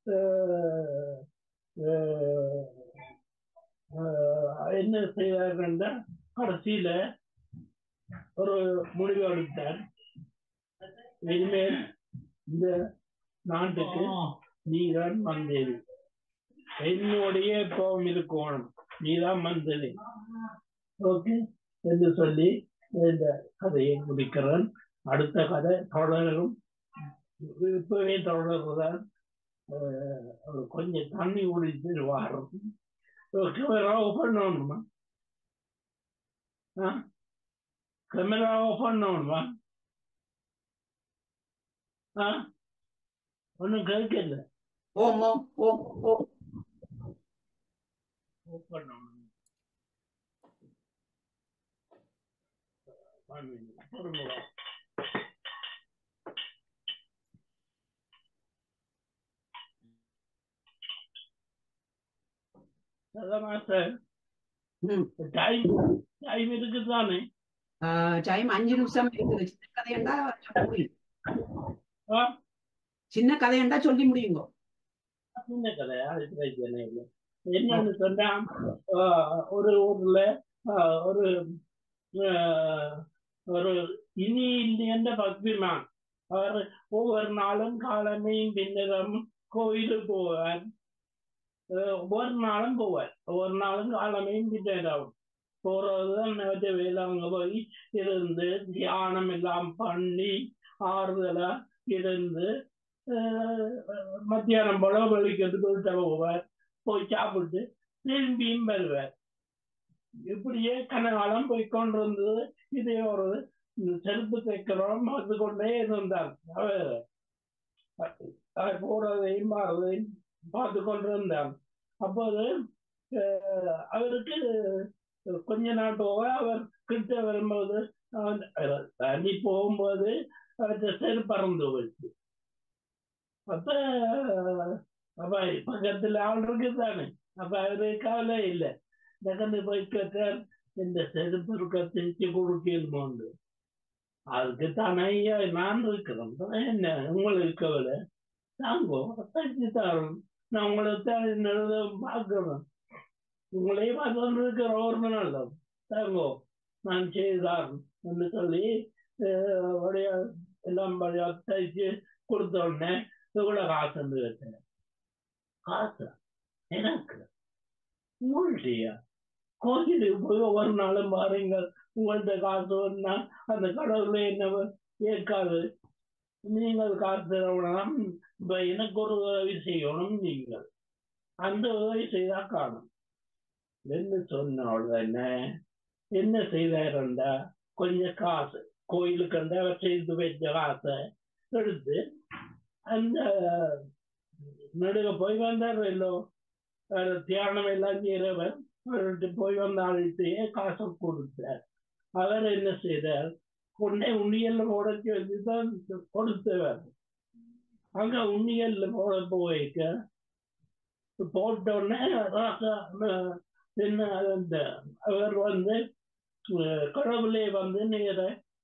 என்ன செய்வார்கள் கடைசியில ஒரு முடிவு எடுத்தார். இனிமேல் இந்த நாட்டுக்கு நீதான் வந்தது, என்னுடைய கோபம் இருக்கணும், நீதான் வந்தது. ஓகே என்று சொல்லி இந்த கதையை முடிக்கிறேன். அடுத்த கதை தொடரும். இப்பவே தொடர்றதான். கொஞ்சம் தண்ணி குடித்து வாரம். கேமரா ஆஃப் பண்ணணுமா? கேமரா ஆஃப் பண்ணணுமா? ஆ ஒன்னும் கேட்கல. ஓம் ஓம் ஓம் ஓம் ஆஃப் பண்ணணும். பொறுங்க. டைம் டைம் இருக்குதானே? டைம் அஞ்சு நிமிஷம் இருக்குது. சின்ன கதையண்டா முடியும். சின்ன கதையண்டா சொல்லி முடியுங்க. சின்ன கதையா? அது பிரச்சனை இல்லை. என்னன்னு சொன்னா, ஒரு ஊர்ல ஒரு ஒரு இனி என்ற பக்திமான் அவர் ஒவ்வொரு நாளும் காலமையும் பின்னரும் கோயிலுக்கு போவார். ஒவ்வொரு நாளும் போவார். ஒவ்வொரு நாளும் காலமையும் பின்னரும் போறதுதான் வேலை. அவங்க போய் இருந்து தியானம் எல்லாம் பண்ணி ஆறுதலா இருந்து மத்தியானம் போல வெளிக்கிறது போயிட்டு போவார். போய் சாப்பிட்டு திரும்பியும் வருவார். இப்படியே கனகாலம் போய்கொண்டு இருந்தது. இதே ஒரு செருப்பு தைக்கிறோம் வந்து கொண்டே இருந்தார். அவர் போறதையும் மாறதையும் பார்த்து கொண்டு இருந்தார். அப்போது அவருக்கு கொஞ்ச நாள் போக அவர் கிட்ட வரும்போது தண்ணி போகும்போது அவர்கிட்ட செருப்பு பறந்து போயிடுச்சு. அப்ப அப்ப பக்கத்துல ஆள் இருக்குதானே. அப்ப அவரு கவலை இல்லை. நடந்து போய் கேட்டார், இந்த செருப்பு இருக்க திருச்சி கொடுக்கணுமோண்டு. அதுக்கு தானே ஐயா நான் இருக்கிறேன். என்ன உங்களுக்கு கவலை? தாங்கோ தச்சு தரோம். நான் உங்களை தான் பார்க்கிறேன். உங்களையும் பார்த்து கொண்டு இருக்கிற ஒரு நாள் தாங்கோ நான் செய்தான் என்று சொல்லி எல்லாம் தச்சு கொடுத்த உடனே இவ்வளவு காசு கேட்டேன். காசு எனக்கு உங்கள்கிட்டயா? கோயிலுக்கு போய் ஒவ்வொரு நாளும் பாருங்க. உங்கள்கிட்ட காசு வேணா அந்த கடவுளை என்ன ஏற்காது. நீங்கள் காசு தரணும். இப்ப எனக்கு ஒரு உதவி செய்யணும். நீங்கள் அந்த உதவி செய்தா காணும் என்ன சொன்ன என்ன என்ன செய்தாருண்டா, கொஞ்சம் காசு கோயிலுக்கு அந்த அவர் செய்து வச்ச காசை எடுத்து அந்த நடுக போய் வந்தார். எல்லோ தியானம் எல்லாம் செய்யறவர் போய் வந்த ஆள்கிட்டயே காசை கொடுத்தார். அவர் என்ன செய்தார், கொண்டே உண்ணியல்ல உடச்சி வச்சுதான் கொடுத்தவர். அங்க உண்ணியல்ல போட போய்க்க போட்டோடனே என்ன அவர் வந்து கடவுளே வந்து நேர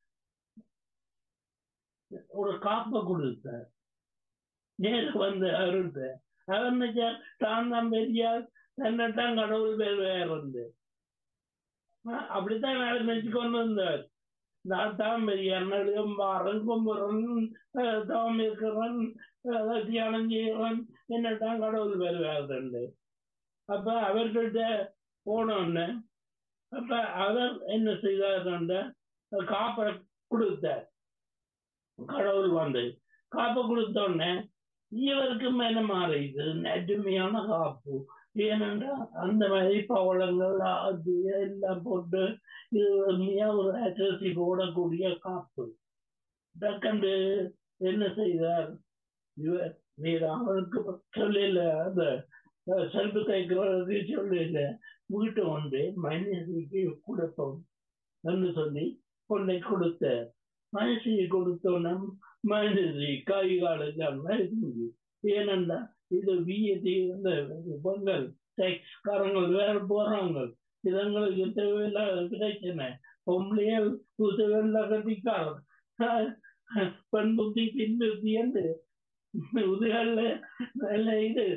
ஒரு காப்பை கொடுத்தார். நேரு வந்து அவர்கிட்ட அவர் தான் தான் பெரியார் என்னத்தான் கடவுள் பேர் வேற இருந்து அப்படித்தான் நினைச்சு கொண்டு வந்தார். நான் தான் பெரிய அண்ணனும் பாரன் கும்புறன் தாம் இருக்கிறவன் தியானம் செய்யறன் என்னத்தான் கடவுள் பேர் வேற இருந்து. அப்ப அவர்கிட்ட போனோன்னு அப்ப அவர் என்ன செய்தார், காப்பை கொடுத்தார். கடவுள் வந்து காப்பை கொடுத்தோடனே இவருக்கு மேல மாறிது நெடுமையான காப்பு. ஏனென்றா அந்த மாதிரி பவளங்கள் அது எல்லாம் போட்டு ஒரு அரிசி போடக்கூடிய காப்பு. டக்கண்டு என்ன செய்தார், இவர் நீர் அவனுக்கு சொல்லல, அந்த செல்பு தைக்கிறவருக்கு சொல்லல, வீட்டு ஒன்று மனுஷிக்கு கொடுப்போம் என்று சொல்லி கொண்டை கொடுத்த மனுஷியை கொடுத்தோன்னா மனுஷி கை காலெல்லாம் இருந்து. ஏனென்றா இது வியதி இந்த பொங்கல் டெக்ஸ் காரங்கள் வேற போறாங்க. இதங்களுக்கு தேவையில்லாத பிரச்சனை. பொம்பளையல் புதுவெல்ல கட்டிக்காரன் பெண் புத்தி பின் புத்தி என்று உதுகள்ல இது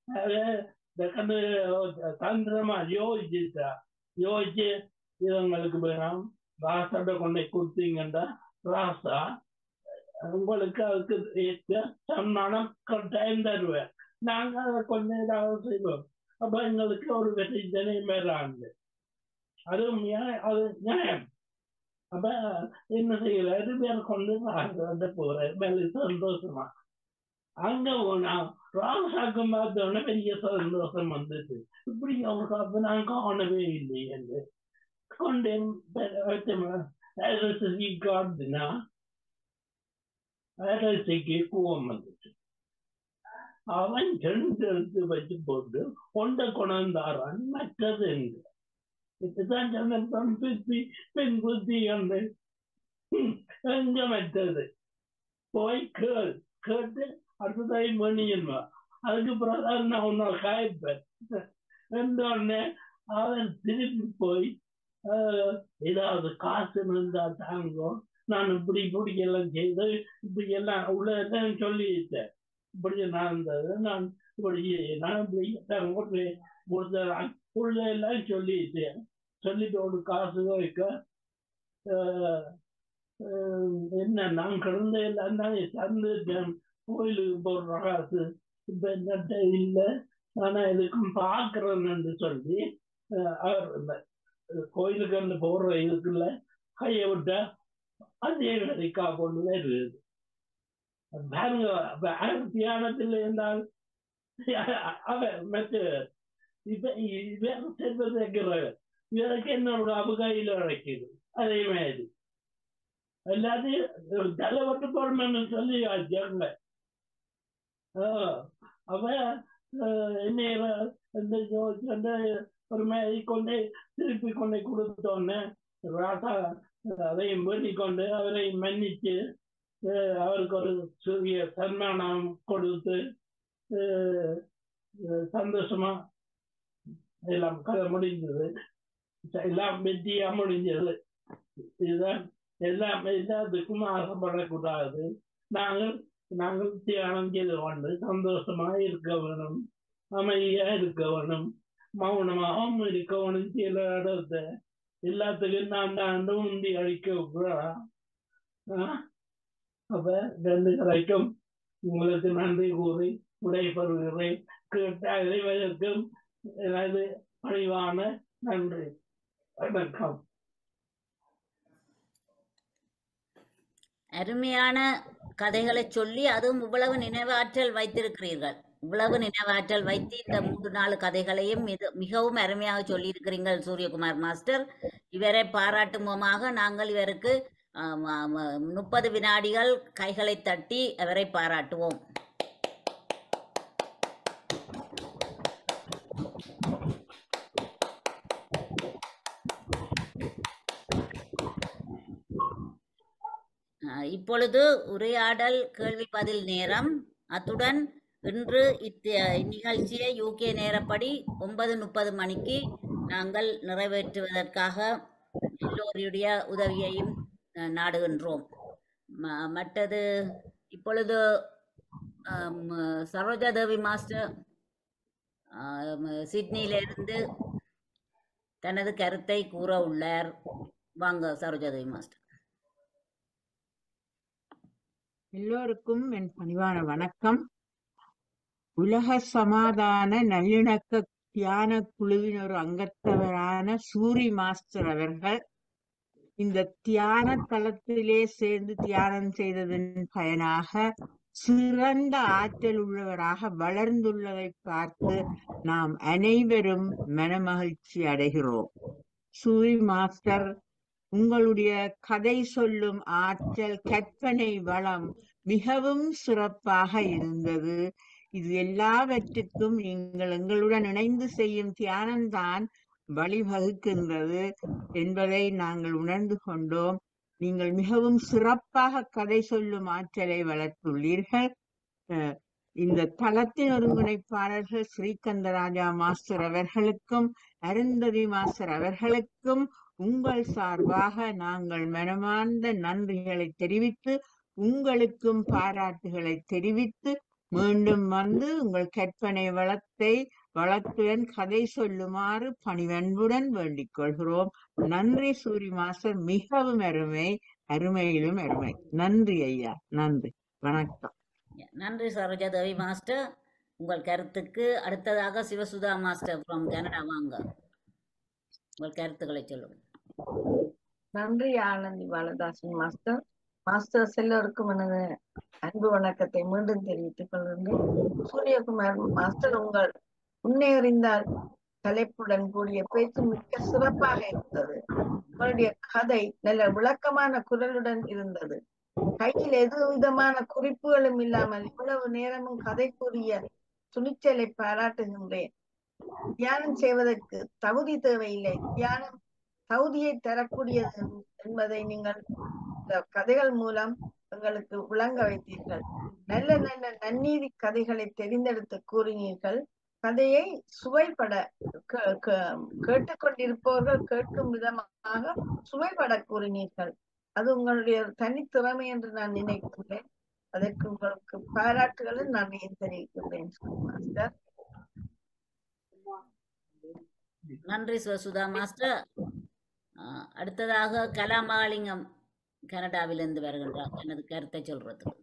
தந்திரமா யோசிச்சுட்டா யோசிச்சு இவங்களுக்கு வேணும் ராசாட்ட கொண்டை கொடுத்தீங்கன்னா ராசா உங்களுக்கு அதுக்கு ஏற்ற சன்மானம் கட்டாயம் தருவேன். நாங்க அதை கொஞ்சம் ஏதாவது செய்வோம். அப்ப எங்களுக்கு ஒரு பிரச்சனை மேலாண்டு அதுவும் அது நியாயம். அப்ப என்ன செய்யல ரெண்டு பேர் கொண்டு ராசாட்ட போறேன் மேல சந்தோஷமா. அங்க போனா ராசாக்கம் பார்த்தோன்னே பெரிய சந்தோஷம் வந்துச்சு. இப்படி அவங்க சாப்பிட்டு நான் காணவே இல்லை என்று கொண்டேன். காட்டுனா அரசிக்கு கோவம் வந்துச்சு. அவன் ரெண்டு எடுத்து வச்சு போட்டு கொண்ட கொண்டாரான் மற்றது என்று. இதுதான் பெண் புத்தி பெண் புத்தி என்று எங்க மற்றது போய் கேள் கேட்டு அடுத்ததாய் மணியன்வா. அதுக்கு பிறகு நான் உன்னை காய்ப்பேன் என்றோடனே அவன் திருப்பி போய் ஏதாவது காசு இருந்தா தாங்கோ, நான் இப்படி இப்படி எல்லாம் செய்து இப்படி எல்லாம் உள்ள சொல்லிட்டேன். இப்படி நான் இருந்தது நான் இப்படி நான் இப்படி உள்ள எல்லாம் சொல்லிட்டேன். சொல்லிட்டு ஒரு காசு வைக்க என்ன நான் கிடந்த எல்லாம் தான் தந்துட்டேன் கோயிலுக்கு போடுற காசு இப்ப என்னட்ட இல்லை, ஆனா இதுக்கும் பாக்குறேன்னு சொல்லி அவர் கோயிலுக்கு அந்த போடுற இதுக்குள்ள கையை விட்டா அதே வேலைக்கா கொண்டுதான் இருக்குது. தியானத்தில் இருந்தால் அவ மற்ற இப்ப வேற செல்வம் வைக்கிறவர் இதற்கு என்னோட அபகாயில அழைக்குது. அதே மாதிரி எல்லாத்தையும் தலைவட்டு போடணும்னு சொல்லி ஆச்சாங்க. அவ என்ன ஒரு மாதிரி கொண்டே திருப்பி கொண்டே கொடுத்தோன்னு ராசா அதையும் வேண்டிக் கொண்டு அவரை மன்னிச்சு அவருக்கு ஒரு சிறிய சன்மானம் கொடுத்து சந்தோஷமா எல்லாம் கதை முடிஞ்சது. எல்லாம் வெற்றியா முடிஞ்சது. இதுதான் எல்லாம் எல்லாத்துக்கும் ஆசைப்படக்கூடாது. நாங்கள் நாங்கள் தியானம் செய்து கொண்டு சந்தோஷமா இருக்க வேணும், அமைதியா இருக்க வேணும், மௌனமாகவும் இருக்க வேணும். சில இடத்த எல்லாத்துக்கும் நான் தாண்டு உந்தி அழிக்க. அப்ப ரெண்டு கிடைக்கும். உங்களுக்கு நன்றி கூறி விடைபெறுகிறேன். கேட்ட அனைவருக்கும் எனது பணிவான நன்றி. வணக்கம். அருமையான கதைகளை சொல்லி அதுவும் இவ்வளவு நினைவாற்றல் வைத்திருக்கிறீர்கள். இவ்வளவு நினைவாற்றல் வைத்து இந்த மூன்று நாலு கதைகளையும் மிகவும் அருமையாக சொல்லி இருக்கிறீர்கள் சூரியகுமார் மாஸ்டர். இவரை பாராட்டும் முகமாக நாங்கள் இவருக்கு முப்பது வினாடிகள் கைகளை தட்டி அவரை பாராட்டுவோம். இப்பொழுது உரையாடல் கேள்வி பதில் நேரம். அத்துடன் இன்று இந்நிகழ்ச்சியை யூகே நேரப்படி ஒன்பது முப்பது மணிக்கு நாங்கள் நிறைவேற்றுவதற்காக எல்லோருடைய உதவியையும் நாடுகின்றோம். மற்றது இப்பொழுது சரோஜா தேவி மாஸ்டர் ஆம், சிட்னியிலிருந்து தனது கருத்தை கூற உள்ளார். வாங்க சரோஜாதேவி மாஸ்டர். எல்லோருக்கும் என் பணிவான வணக்கம். உலக சமாதான நல்லிணக்க தியான குழுவின் ஒரு அங்கத்தவரான சூரி மாஸ்டர் அவர்கள் இந்த தியான தளத்திலே சேர்ந்து தியானம் செய்ததன் பயனாக சிறந்த ஆற்றல் உள்ளவராக வளர்ந்துள்ளதை பார்த்து நாம் அனைவரும் மனமகிழ்ச்சி அடைகிறோம். சூரி மாஸ்டர், உங்களுடைய கதை சொல்லும் ஆற்றல், கற்பனை வளம் மிகவும் சிறப்பாக இருந்தது. இது எல்லாவற்றுக்கும் நீங்கள் எங்களுடன் இணைந்து செய்யும் தியானம்தான் வழிவகுக்கின்றது என்பதை நாங்கள் உணர்ந்து கொண்டோம். நீங்கள் மிகவும் சிறப்பாக கதை சொல்லும் ஆற்றலை வளர்த்துள்ளீர்கள். இந்த தளத்தின் ஒருங்கிணைப்பாளர்கள் ஸ்ரீகந்தராஜா மாஸ்டர் அவர்களுக்கும் அருந்ததி மாஸ்டர் அவர்களுக்கும் உங்கள் சார்பாக நாங்கள் மனமார்ந்த நன்றிகளை தெரிவித்து உங்களுக்கும் பாராட்டுகளை தெரிவித்து மீண்டும் வந்து உங்கள் கற்பனை வளத்தை வளத்துடன் கதை சொல்லுமாறு பணிவன்புடன் வேண்டிக் கொள்கிறோம். நன்றி சூரி மாஸ்டர், மிகவும் அருமை, அருமையிலும் அருமை. நன்றி ஐயா, நன்றி, வணக்கம். நன்றி சரோஜாதேவி மாஸ்டர், உங்கள் கருத்துக்கு. அடுத்ததாக சிவசுதா மாஸ்டர் ஃப்ரம் கனடா, வாங்க உங்கள் கருத்துக்களை சொல்லுங்க. நன்றி ஆனந்தி பாலதாசன் மாஸ்டர். மாஸ்டர்ஸ் எல்லோருக்கும் எனது அன்பு வணக்கத்தை மீண்டும் தெரிவித்துக் கொள்கின்றேன். சூரியகுமார் மாஸ்டர், உங்கள் முன்னேறிந்தால் தலைப்புடன் கூடிய பேச்சு மிக்க சிறப்பாக இருந்தது. உங்களுடைய கதை நல்ல விளக்கமான குரலுடன் இருந்தது. கையில் எது விதமான குறிப்புகளும் இல்லாமல் இவ்வளவு நேரமும் கதை கூறிய துணிச்சலை பாராட்டுகின்றேன். தியானம் செய்வதற்கு தகுதி தேவையில்லை, தியானம் தகுதியை தரக்கூடியது என்பதை நீங்கள் இந்த கதைகள் மூலம் எங்களுக்கு விளங்க வைத்தீர்கள். நல்ல நல்ல நன்னீதி கதைகளை தெரிந்தெடுத்து கூறினீர்கள். கதையை சுவைப்பட கேட்டுக்கொண்டிருப்பவர்கள் கேட்கும் விதமாக சுவைப்பட கூறினீர்கள். அது உங்களுடைய தனித்திறமை என்று நான் நினைக்கின்றேன். அதற்கு உங்களுக்கு பாராட்டுகளும் நன்றியை தெரிவிக்கின்றேன் மாஸ்டர். நன்றி சுதா மாஸ்டர். அடுத்ததாக கலாமாலிங்கம் கனடாவிலிருந்து வருகின்றார் எனது கருத்தை சொல்றதுக்கு.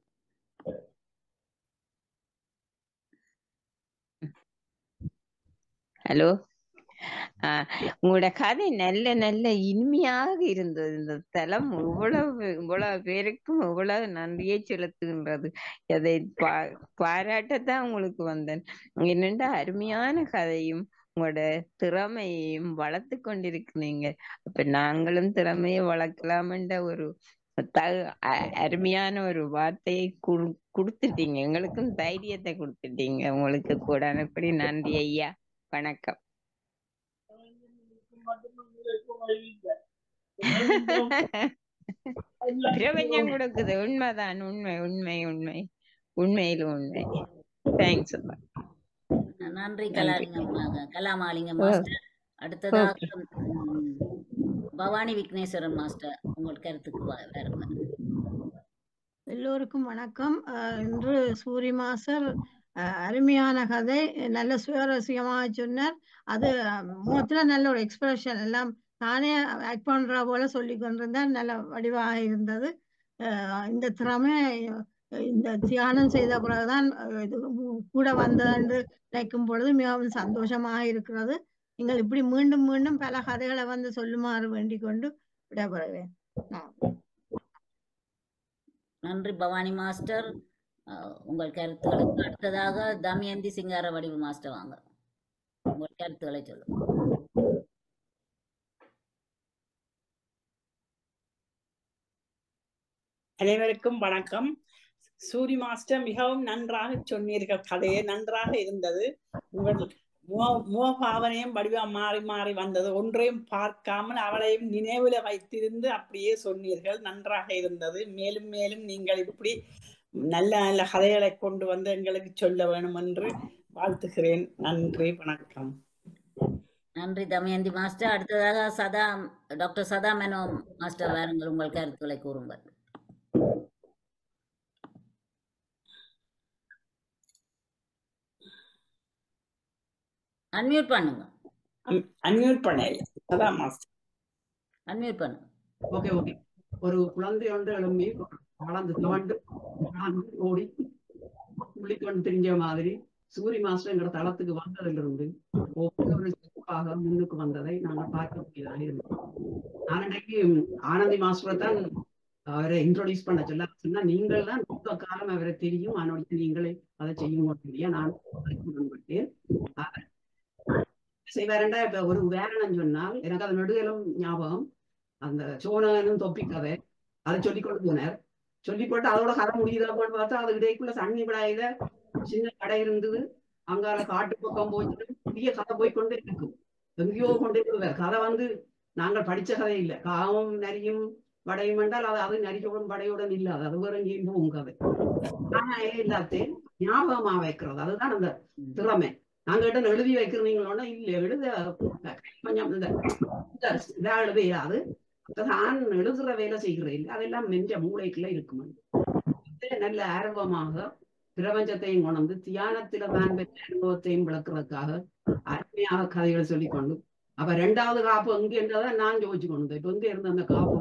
ஹலோ, ஆஹ் உங்களோட கதை நல்ல நல்ல இனிமையாக இருந்தது. இந்த தலம் இவ்வளவு இவ்வளவு பேருக்கும் இவ்வளவு நன்றியை செலுத்துகின்றது. அதை பா பாராட்டத்தான் உங்களுக்கு வந்தேன். என்னென்ன அருமையான கதையும் உங்களோட திறமையையும் வளர்த்து கொண்டிருக்கிறீங்க. அப்ப நாங்களும் திறமையை வளர்க்கலாம்ன்ற ஒரு த அருமையான ஒரு வார்த்தையை குடு கொடுத்துட்டீங்க எங்களுக்கும் தைரியத்தை கொடுத்துட்டீங்க. உங்களுக்கு கூட அனுப்படி நன்றி ஐயா, வணக்கம். பிரபஞ்சம் கொடுக்குது, உண்மைதான், உண்மை உண்மை உண்மை உண்மையிலும் உண்மை. தேங்க்ஸ். நன்றி கலாலிங்கம் கலாமாலிங்கம் மாஸ்டர். அடுத்ததாக பவானி விக்னேஸ்வரன் மாஸ்டர், உங்கள் கருத்துக்கு வருங்க. எல்லோருக்கும் வணக்கம். இன்று சூரி மாஸ்டர் அருமையான கதை, நல்ல சுவாரஸ்யமாக சொன்னார். அது முகத்துல நல்ல ஒரு எக்ஸ்பிரஷன் எல்லாம் நானே ஆக்ட் பண்ற போல சொல்லி கொண்டிருந்தேன். நல்ல வடிவாக இருந்தது. இந்த திறமை இந்த தியானம் செய்த பிறகுதான் கூட வந்தது நினைக்கும் பொழுது மிகவும் சந்தோஷமாக இருக்கிறது. நீங்கள் இப்படி மீண்டும் மீண்டும் பல கதைகளை வந்து சொல்லுமாறு வேண்டிக் கொண்டு விடப்படுவேன். நன்றி பவானி மாஸ்டர், உங்கள் கருத்துக்களுக்கு. அடுத்ததாக தமயந்தி சிங்கார வடிவு மாஸ்டர், வாங்க உங்கள் கருத்துக்களை சொல்லுங்க. அனைவருக்கும் வணக்கம். சூரி மாஸ்டர், மிகவும் நன்றாக சொன்னீர்கள். கதையே நன்றாக இருந்தது. உங்கள் முக முகபாவனையும் வடிவம் மாறி மாறி வந்தது. ஒன்றையும் பார்க்காமல் அவளையும் நினைவுல வைத்திருந்து அப்படியே சொன்னீர்கள். நன்றாக இருந்தது. மேலும் மேலும் நீங்கள் இப்படி நல்ல நல்ல கதைகளை கொண்டு வந்து எங்களுக்கு சொல்ல வேணும் என்று வாழ்த்துகிறேன். நன்றி, வணக்கம். நன்றி தமயந்தி மாஸ்டர். அடுத்ததாக சதா டாக்டர் சதா மேனோ மாஸ்டர், வாருங்கள் உங்கள் கருத்துக்களை கூறுங்கள். அன்மியூட் பண்ணுங்க. அன்மியூட் பண்ண அதான் மாஸ்டர். அன்மியூட் பண்ணுங்க. Okay okay. ஒரு குழந்தை ஒன்று எழும்பி வளர்ந்து தவண்டு ஓடி புள்ளிக்கொண்டு தெரிஞ்ச மாதிரி சூரி மாஸ்டர் எங்களோட தளத்துக்கு வந்ததிலிருந்து ஒவ்வொரு ஸ்டெப்பாக முன்னுக்கு வந்ததை நாங்கள் பார்க்கக்கூடியதாக இருந்தோம். நான் இன்றைக்கு ஆனந்தி மாஸ்டரை தான் அவரை இன்ட்ரோடியூஸ் பண்ண சொல்ல சொன்னா நீங்கள் தான் ரொம்ப காலம் அவரை தெரியும், அதனுடைய நீங்களே அதை செய்யும் நான் உடன்பட்டேன். செய்வாரண்டா இப்ப ஒரு உதாரணம் சொன்னால் எனக்கு அது நெடுகலும் ஞாபகம். அந்த சோனனும் தொப்பி கதை அதை சொல்லி கொண்டு போனார். சொல்லி போட்டு அதோட கதை முடியுதா போட்டு பார்த்தா அது இடைக்குள்ள தண்ணி விடாயில சின்ன கடை இருந்தது. அங்கால காட்டு பக்கம் போயிட்டு பெரிய கதை போய் கொண்டே இருக்கும். எங்கேயோ கொண்டே போவார். கதை வந்து நாங்கள் படிச்ச கதை இல்லை. காவும் நரியும் படையும் என்றால் அது அது நரிகளுடன் படையுடன் இல்லாது, அது வேற எங்கேயும் போகும் கதை. ஆனா எல்லாத்தையும் ஞாபகமா வைக்கிறது அதுதான் அந்த திறமை. நாங்க கிட்ட எழுதி வைக்கிறீங்களோன்னா இல்ல எழுத கொஞ்சம் இதா எழுத இல்லாது நான் எழுதுற வேலை செய்கிறேன் இல்லை, அதெல்லாம் நெஞ்ச மூளைக்குள்ள இருக்கும். நல்ல ஆர்வமாக பிரபஞ்சத்தையும் கொண்டு தியானத்தில தான் பெற்ற அனுபவத்தையும் விளக்குறதுக்காக அருமையாக கதைகள் சொல்லிக்கொண்டு அப்ப ரெண்டாவது காப்பு எங்க என்றதான் நான் யோசிச்சு கொண்டு இப்ப எங்க இருந்த அந்த காப்பு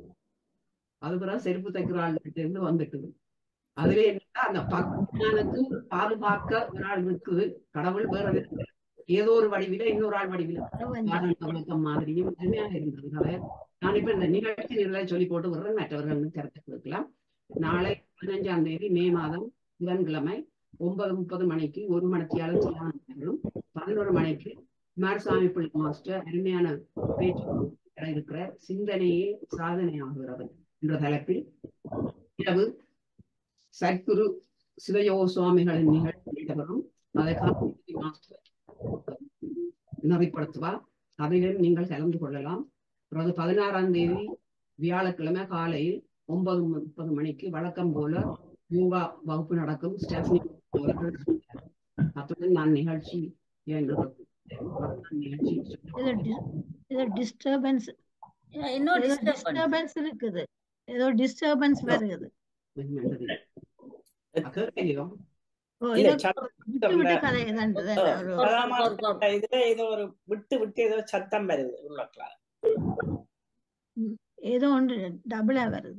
அது பிறகு செருப்பு தைக்கிற ஆள்கிட்ட இருந்து வந்துட்டுது. அதுவே என்னன்னா அந்த பக்தியானுக்கு பாதுகாக்க ஒரு ஆள் இருக்குது, கடவுள் வேற ஏதோ ஒரு வடிவில இன்னொரு ஆள் வடிவில வழக்கம் மாதிரியும் அருமையாக இருந்தது கதை. நான் இப்ப இந்த நிகழ்ச்சி நிரலை சொல்லி போட்டு வர்றேன், மற்றவர்கள் கருத்தை கொடுக்கலாம். நாளை பதினஞ்சாம் தேதி மே மாதம் புதன்கிழமை ஒன்பது முப்பது மணிக்கு ஒரு மணித்தியாலும் தியானம், பதினோரு மணிக்கு குமாரசாமி பிள்ளை மாஸ்டர் அருமையான பேச்சு இருக்கிற சிந்தனையே சாதனை ஆகிறது என்ற தலைப்பில் இரவு சத்குரு சிவயோக சுவாமிகளின் நிகழ்ச்சி நடைபெறும். அதை காந்தி மாஸ்டர் நெறிப்படுத்துவார். அதிலும் நீங்கள் கலந்து கொள்ளலாம். பிறகு பதினாறாம் தேதி வியாழக்கிழமை காலையில் ஒன்பது முப்பது மணிக்கு வழக்கம் போல யோகா வகுப்பு நடக்கும். ஸ்டெஃப்னி அவர்கள் அத்துடன் நான் நிகழ்ச்சி நிகழ்ச்சி டிஸ்டர்பன்ஸ் டிஸ்டர்பன்ஸ் இருக்குது, ஏதோ டிஸ்டர்பன்ஸ் வருது. விட்டு விட்டு ஏதோ சத்தம் வருது உள்ளக்கா, ஏதோ ஒன்று டபுளா வருது.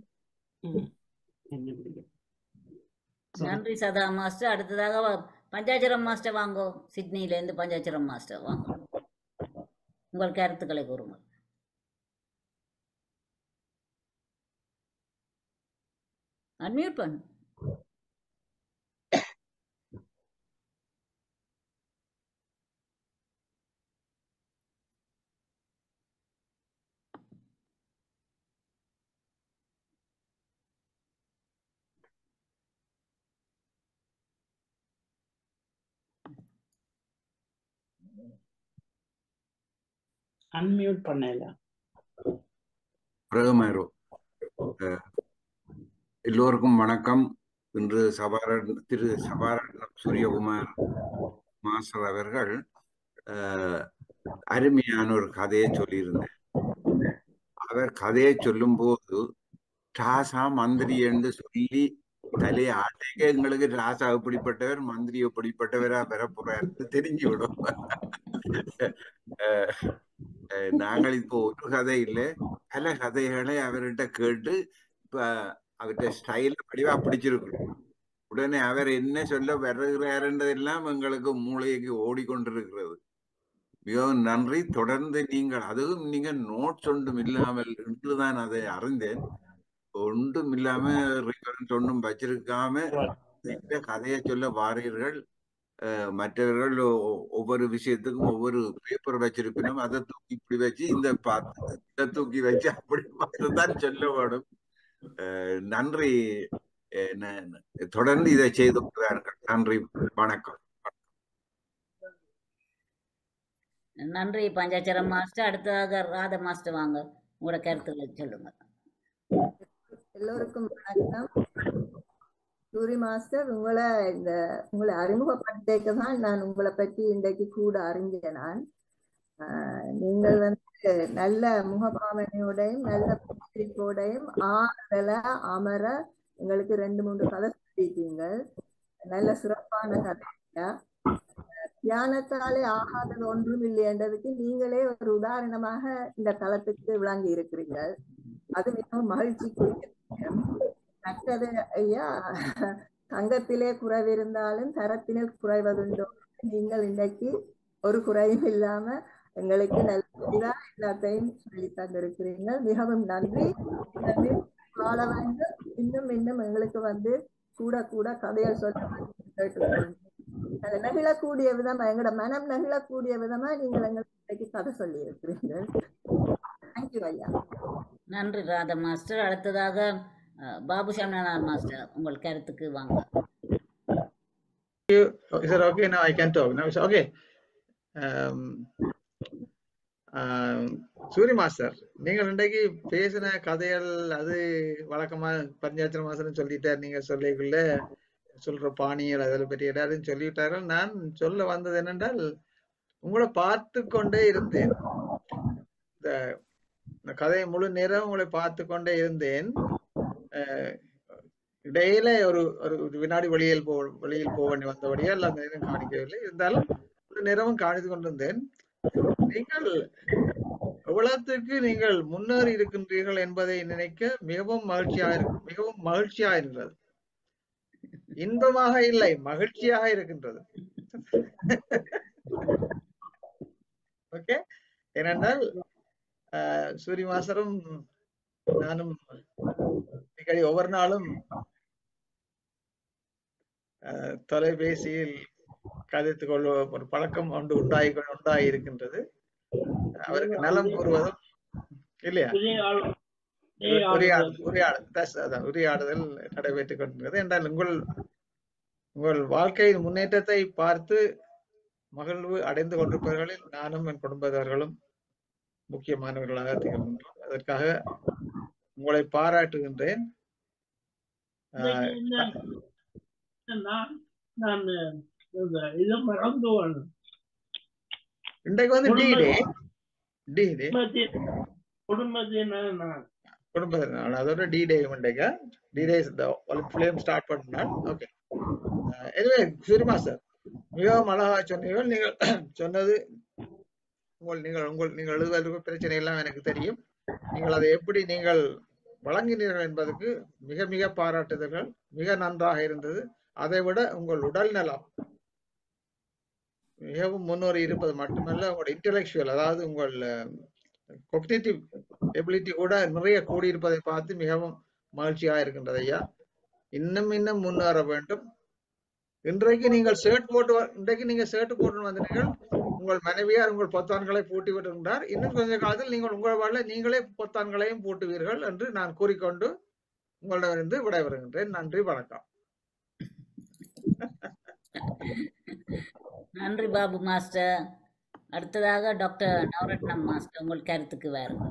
நன்றி சதா மாஸ்டர். அடுத்ததாக பஞ்சாச்சரம் மாஸ்டர் வாங்கோ, சிட்னியில இருந்து பஞ்சாச்சரம் மாஸ்டர் வாங்க, உங்கள் கருத்துக்களை கூறுங்கள். அன்மியூட் பண்ணு. அன்மியூட் பண்ணல. எல்லோருக்கும் வணக்கம். இன்று சபாரன் திரு சபாரன் சூரியகுமார் மாஸ்டர் அவர்கள் அருமையான ஒரு கதையை சொல்லியிருந்தார். அவர் கதையை சொல்லும் போது ராசா மந்திரி என்று சொல்லி தலையை ஆட்டைக்க எங்களுக்கு ராசா எப்படிப்பட்டவர் மந்திரி எப்படிப்பட்டவரா பெறப்போறாரு தெரிஞ்சு விடும். நாங்கள் இப்போ ஒரு கதை இல்லை பல கதைகளை அவர்கிட்ட கேட்டு இப்ப அவர்கிட்ட ஸ்டைல் படிவா பிடிச்சிருக்கிறோம். உடனே அவர் என்ன சொல்ல வருகிறாருன்றதெல்லாம் எங்களுக்கு மூளைக்கு ஓடிக்கொண்டிருக்கிறது. மிகவும் நன்றி. தொடர்ந்து நீங்கள் அதுவும் நீங்க நோட்ஸ் ஒன்றும் இல்லாமல் என்றுதான் அதை அறிந்தேன். ஒன்றும் இல்லாம ரெஃபரன்ஸ் ஒன்றும் வச்சிருக்காம கதையை சொல்ல வாரீர்கள். மற்றவர்கள் ஒவ்வொரு விஷயத்துக்கும் ஒவ்வொரு பேப்பர் வச்சிருக்கணும், அதை தூக்கி இப்படி வச்சு இந்த பார்த்து இதை தூக்கி வச்சு அப்படி பார்த்துதான் சொல்ல வேணும். நன்றி. தொடர்ந்து இதை செய்து கொள்வார்கள். நன்றி, வணக்கம். நன்றி பஞ்சாச்சரம் மாஸ்டர். அடுத்ததாக ராதா மாஸ்டர் வாங்க, உங்களோட கருத்துக்களை சொல்லுங்க. எல்லோருக்கும் வணக்கம். சூரி மாஸ்டர், உங்களை இந்த உங்களை அறிமுகப்படுத்த தான் நான் உங்களை பற்றி இன்றைக்கு கூட அறிஞ்சேன். நான் நீங்கள் வந்து நல்ல முகபாவனையோடையும் நல்ல பிடிப்போடையும் ஆறுதல அமர எங்களுக்கு ரெண்டு மூன்று கதை சொல்லிட்டீங்க. நல்ல சிறப்பான கதையா தியானத்தாலே ஆகாதது ஒன்றும் இல்லை என்றதுக்கு நீங்களே ஒரு உதாரணமாக இந்த தளத்துக்கு விளங்கி இருக்கிறீர்கள். அது மிகவும் மகிழ்ச்சிக்குரிய விஷயம். மற்றது ஐயா, தங்கத்திலே குறைவிருந்தாலும் தரத்திலே குறைவதுண்டோ, நீங்கள் இன்றைக்கு ஒரு குறையும் இல்லாம எங்களுக்கு நல்ல எல்லாத்தையும் சொல்லி தந்திருக்கிறீர்கள். மிகவும் நன்றி. வாழ வேண்டும். இன்னும் இன்னும் எங்களுக்கு வந்து கூட கூட கதைகள் சொல்ல கேட்டுக்கொண்டு அதை நெகிழக்கூடிய விதமா, எங்களோட மனம் நெகிழக்கூடிய விதமா நீங்கள் எங்களுக்கு கதை சொல்லி இருக்கிறீர்கள். தேங்க்யூ ஐயா. நன்றி ராதா மாஸ்டர். அடுத்ததாக அஹ், பாபு சாமிநாதன் மாஸ்டர், உங்கள் கருத்துக்கு வாங்க. Is it okay now? I can talk now. It's okay. Um, um, Suri master, நீங்கள் இன்றைக்கு பேசின கதைகள் அது வழக்கமா பஞ்சாயத்து மாசம் சொல்லிட்டார். நீங்க சொல்லிக்குள்ள சொல்ற பாணிகள் அதில் பற்றி எல்லாரும் சொல்லிவிட்டார்கள். நான் சொல்ல வந்தது என்னென்றால், உங்களை பார்த்து கொண்டே இருந்தேன். இந்த இந்த கதையை முழு நேரம் உங்களை பார்த்து கொண்டே இருந்தேன். இடையில ஒரு ஒரு வினாடி வெளியில் போ வெளியில் போக வேண்டி வந்தபடியா அல்ல அந்த நேரம் காணிக்கவில்லை. இருந்தாலும் ஒரு நேரமும் காணித்து கொண்டிருந்தேன். நீங்கள் எவ்வளவுக்கு நீங்கள் முன்னேறி இருக்கின்றீர்கள் என்பதை நினைக்க மிகவும் மகிழ்ச்சியாக இருக்கு மிகவும் மகிழ்ச்சியாக இருக்கிறது. இன்பமாக இல்லை, மகிழ்ச்சியாக இருக்கின்றது. ஓகே, ஏனென்றால் சூரி மாஸ்டரும் நானும் அடிக்கடி ஒவ்வொரு நாளும் தொலைபேசியில் கதைத்துக் கொள்வ ஒரு பழக்கம் ஒன்று உண்டாகி உண்டாகி இருக்கின்றது. அவருக்கு நலம் கூறுவதும் இல்லையா, உரையாடல் உரையாடல் உரையாடுதல் நடைபெற்றுக் கொண்டிருக்கிறது. என்றால் உங்கள் உங்கள் வாழ்க்கையின் முன்னேற்றத்தை பார்த்து மகிழ்வு அடைந்து கொண்டிருப்பவர்களில் நானும் என் குடும்பத்தவர்களும் முக்கியமானவர்களாக திகழ்கின்றோம். அதற்காக உங்களை பாராட்டுகின்றேன். இன்றைக்கு வந்து டி டே டி டே குடும்பத்தினால அதோட டி டே இன்றைக்கு டி டே ஃபிலிம் ஸ்டார்ட் பண்ணால். ஓகே, எனிவே சூரி மாஸ்டர் மிகவும் அழகா சொன்னீர்கள். நீங்கள் சொன்னது உங்கள் நீங்கள் உங்கள் நீங்கள் எழுதுவதற்கு பிரச்சனை எல்லாம் எனக்கு தெரியும். நீங்கள் அதை எப்படி நீங்கள் வழங்கினீர்கள் என்பதற்கு மிக மிக பாராட்டுதல்கள். மிக நன்றாக இருந்தது. அதை விட உங்கள் உடல் நலம் மிகவும் முன்னேறி இருப்பது மட்டுமல்ல, உங்களோட இன்டெலெக்சுவல் அதாவது உங்கள் காக்னிட்டிவ் எபிலிட்டி கூட நிறைய கூடியிருப்பதை பார்த்து மிகவும் மகிழ்ச்சியாக இருக்கின்றது ஐயா. இன்னும் இன்னும் முன்னேற வேண்டும். இன்றைக்கு நீங்கள் ஷர்ட் போட்டு இன்றைக்கு நீங்க ஷர்ட் போட்டு வந்தீர்கள். உங்கள் மனைவியார் உங்கள் பொத்தான்களை பூட்டி விடுகின்றார். இன்னும் கொஞ்ச காலத்தில் நீங்கள் உங்கள் வாழ்ல நீங்களே பொத்தான்களையும் பூட்டுவீர்கள் என்று நான் கூறிக்கொண்டு உங்களிடமிருந்து விடைபெறுகின்றேன். நன்றி, வணக்கம். நன்றி பாபு மாஸ்டர். அடுத்ததாக டாக்டர் நவரத்னம் மாஸ்டர், உங்கள் கருத்துக்கு வாருங்கள்.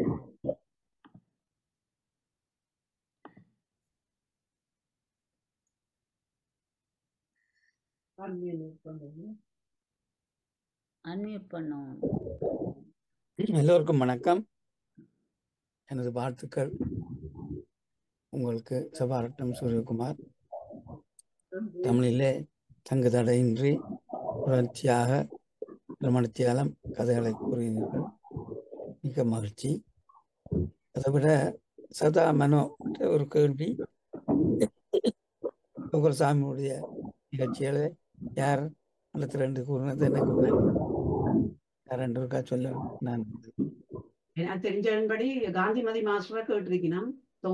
அன்மியூட் பண்ணுவோம். எல்லோருக்கும் வணக்கம். எனது வாழ்த்துக்கள் உங்களுக்கு. சபாரட்னம் சூரியகுமார். தமிழிலே தங்கு தடையின்றி தொடர்ச்சியாக மணித்தியாலம் கதைகளை கூறினீர்கள். மிக மகிழ்ச்சி. அதை விட சதா மனோ ஒரு கேள்வி, உங்கள் சாமியுடைய நிகழ்ச்சிகளை யார் அல்லது ரெண்டு கூறினது எனக்கு ரெண்டு இருக்கா சொல்ல. நான் எனக்கு தெரிஞ்சபடி காந்திமதி மாஸ்டரை கேட்டிருக்கணும்.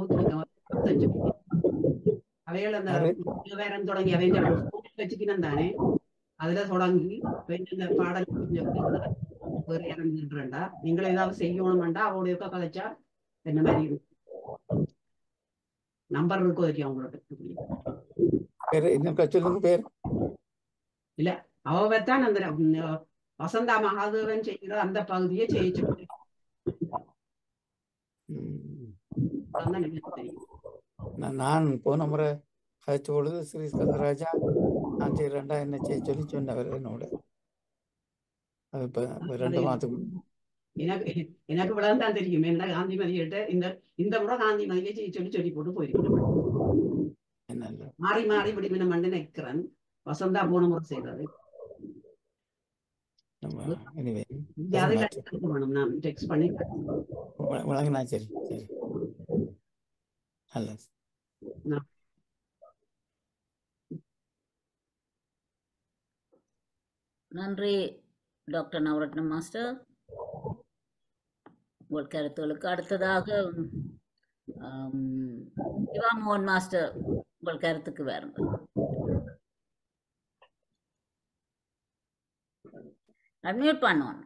அவைகள் அந்த வேறம் தொடங்கி அவை வச்சுக்கணும் தானே, அதுல தொடங்கி இந்த பாடல் வேற இறங்குன்றா நீங்கள ஏதாவது செய்யணும்டா அவங்களுடைய கதைச்சா என்ன மாதிரி இருக்கும். நம்பர் இருக்கும் அதுக்கு அவங்களோட பேர் இல்ல அவதான் அந்த வசந்தா மகாதேவன் செய்கிற அந்த பகுதியை செய்ய நான் போன முறை கழிச்ச பொழுது ஸ்ரீ ஸ்கந்தராஜா நான் செய்யறேன்டா என்ன செய்ய சொல்லி சொன்னவர் என்னோட. அது இப்ப ரெண்டு மாதத்துக்கு எனக்கு எனக்கு விளந்தான் தெரியும். என்ன காந்திமதியிட்ட இந்த இந்த முறை காந்திமதியை செய்ய சொல்லி சொல்லி போட்டு போயிருக்கேன். மாறி மாறி விடுமின மண்டு நிற்கிறேன். வசந்தா போன முறை செய்யறது நம்ம எனிவே அது கண்டிப்பா வேணும். நான் டெக்ஸ்ட் பண்ணி வழங்கினா சரி சரி நல்ல நான் நன்றி டாக்டர் நவரத்னம் மாஸ்டர் உங்கள் கருத்துகளுக்கு. அடுத்ததாக ஆம், சிவா மோகன் மாஸ்டர் உங்கள் கருத்துக்கு வாருங்கள். அட்மியூட் பண்ணுவோம்.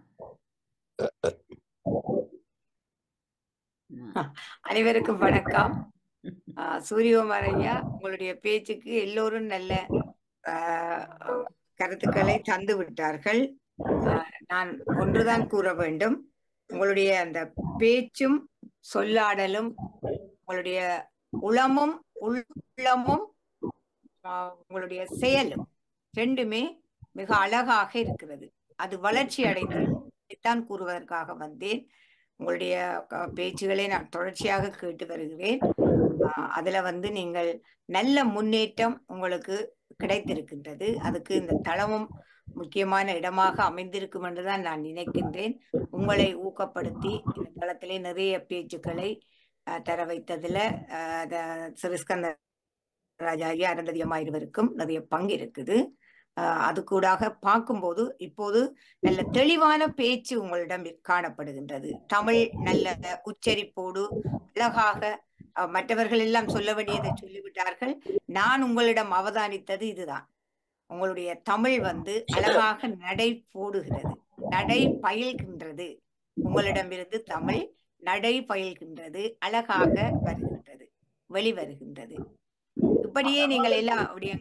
அனைவருக்கும் வணக்கம். ஆஹ் சூரியகுமார் ஐயா, உங்களுடைய பேச்சுக்கு எல்லோரும் நல்ல ஆஹ் கருத்துக்களை தந்து விட்டார்கள். ஆஹ் நான் ஒன்றுதான் கூற வேண்டும். உங்களுடைய அந்த பேச்சும் சொல்லாடலும் உங்களுடைய உளமும் உள்ளமும் ஆஹ் உங்களுடைய செயலும் ரெண்டுமே மிக அழகாக இருக்கிறது. அது வளர்ச்சி அடைந்துதான் கூறுவதற்காக வந்தேன். உங்களுடைய பேச்சுகளை நான் தொடர்ச்சியாக கேட்டு வருகிறேன். ஆஹ் அதுல வந்து நீங்கள் நல்ல முன்னேற்றம் உங்களுக்கு கிடைத்திருக்கின்றது. அதுக்கு இந்த தளமும் முக்கியமான இடமாக அமைந்திருக்கும் என்றுதான் நான் நினைக்கின்றேன். உங்களை ஊக்கப்படுத்தி இந்த தளத்திலே நிறைய பேச்சுக்களை தர வைத்ததுல சிறிஸ்கந்த ராஜா ஐயா அருந்ததியம்மா இருவருக்கும் நிறைய பங்கு இருக்குது. ஆஹ் அது கூடாக பார்க்கும்போது இப்போது நல்ல தெளிவான பேச்சு உங்களிடம் காணப்படுகின்றது. தமிழ் நல்ல உச்சரிப்போடு அழகாக மற்றவர்கள் எல்லாம் சொல்ல வேண்டியதை சொல்லிவிட்டார்கள். நான் உங்களிடம் அவதானித்தது இதுதான். உங்களுடைய தமிழ் வந்து அழகாக நடை போடுகிறது, நடை பயில்கின்றது. உங்களிடமிருந்து தமிழ் நடை பயில்கின்றது, அழகாக வருகின்றது, வெளிவருகின்றது. இப்படியே நீங்கள் எல்லாம் அப்படியே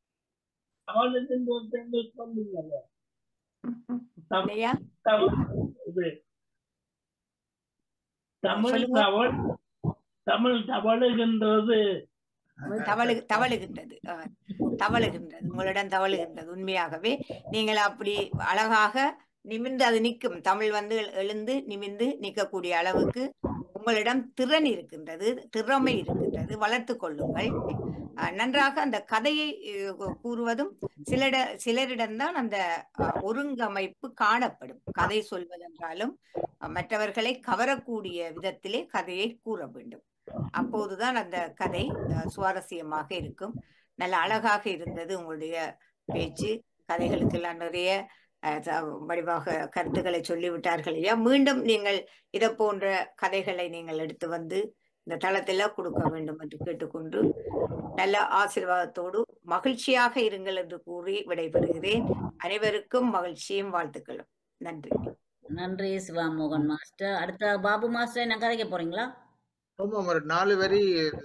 தமிழ் தவள் தமிழ் தவழுகின்றது தவழு தவழுகின்றது தவழுகின்றது உங்களிடம் தவழுகின்றது. உண்மையாகவே நீங்கள் அப்படி அழகாக நிமிர்ந்து அது நிற்கும். தமிழ் வந்து எழுந்து நிமிர்ந்து நிற்கக்கூடிய அளவுக்கு உங்களிடம் திறன் இருக்கின்றது, திறமை இருக்கின்றது. வளர்த்து கொள்ளுங்கள். நன்றாக அந்த கதையை கூறுவதும் சிலட சிலரிடம்தான் அந்த ஒருங்கமைப்பு காணப்படும். கதை சொல்வதென்றாலும் மற்றவர்களை கவரக்கூடிய விதத்திலே கதையை கூற வேண்டும். அப்போதுதான் அந்த கதை சுவாரஸ்யமாக இருக்கும். நல்ல அழகாக இருந்தது உங்களுடைய பேச்சு. கதைகளுக்கெல்லாம் நிறைய வடிவாக கருத்துக்களை சொல்லிவிட்டார்கள் இல்லையா? மீண்டும் நீங்கள் இதை போன்ற கதைகளை நீங்கள் எடுத்து வந்து இந்த தளத்தில கொடுக்க வேண்டும் என்று கேட்டுக்கொண்டு நல்ல ஆசீர்வாதத்தோடு மகிழ்ச்சியாக இருங்கள் என்று கூறி விடைபெறுகிறேன். அனைவருக்கும் மகிழ்ச்சியும் வாழ்த்துக்களும். நன்றி. நன்றி சிவா மோகன் மாஸ்டர். அடுத்த பாபு மாஸ்டர் என்ன கதைக்க போறீங்களா? ஒரு நாலு வரி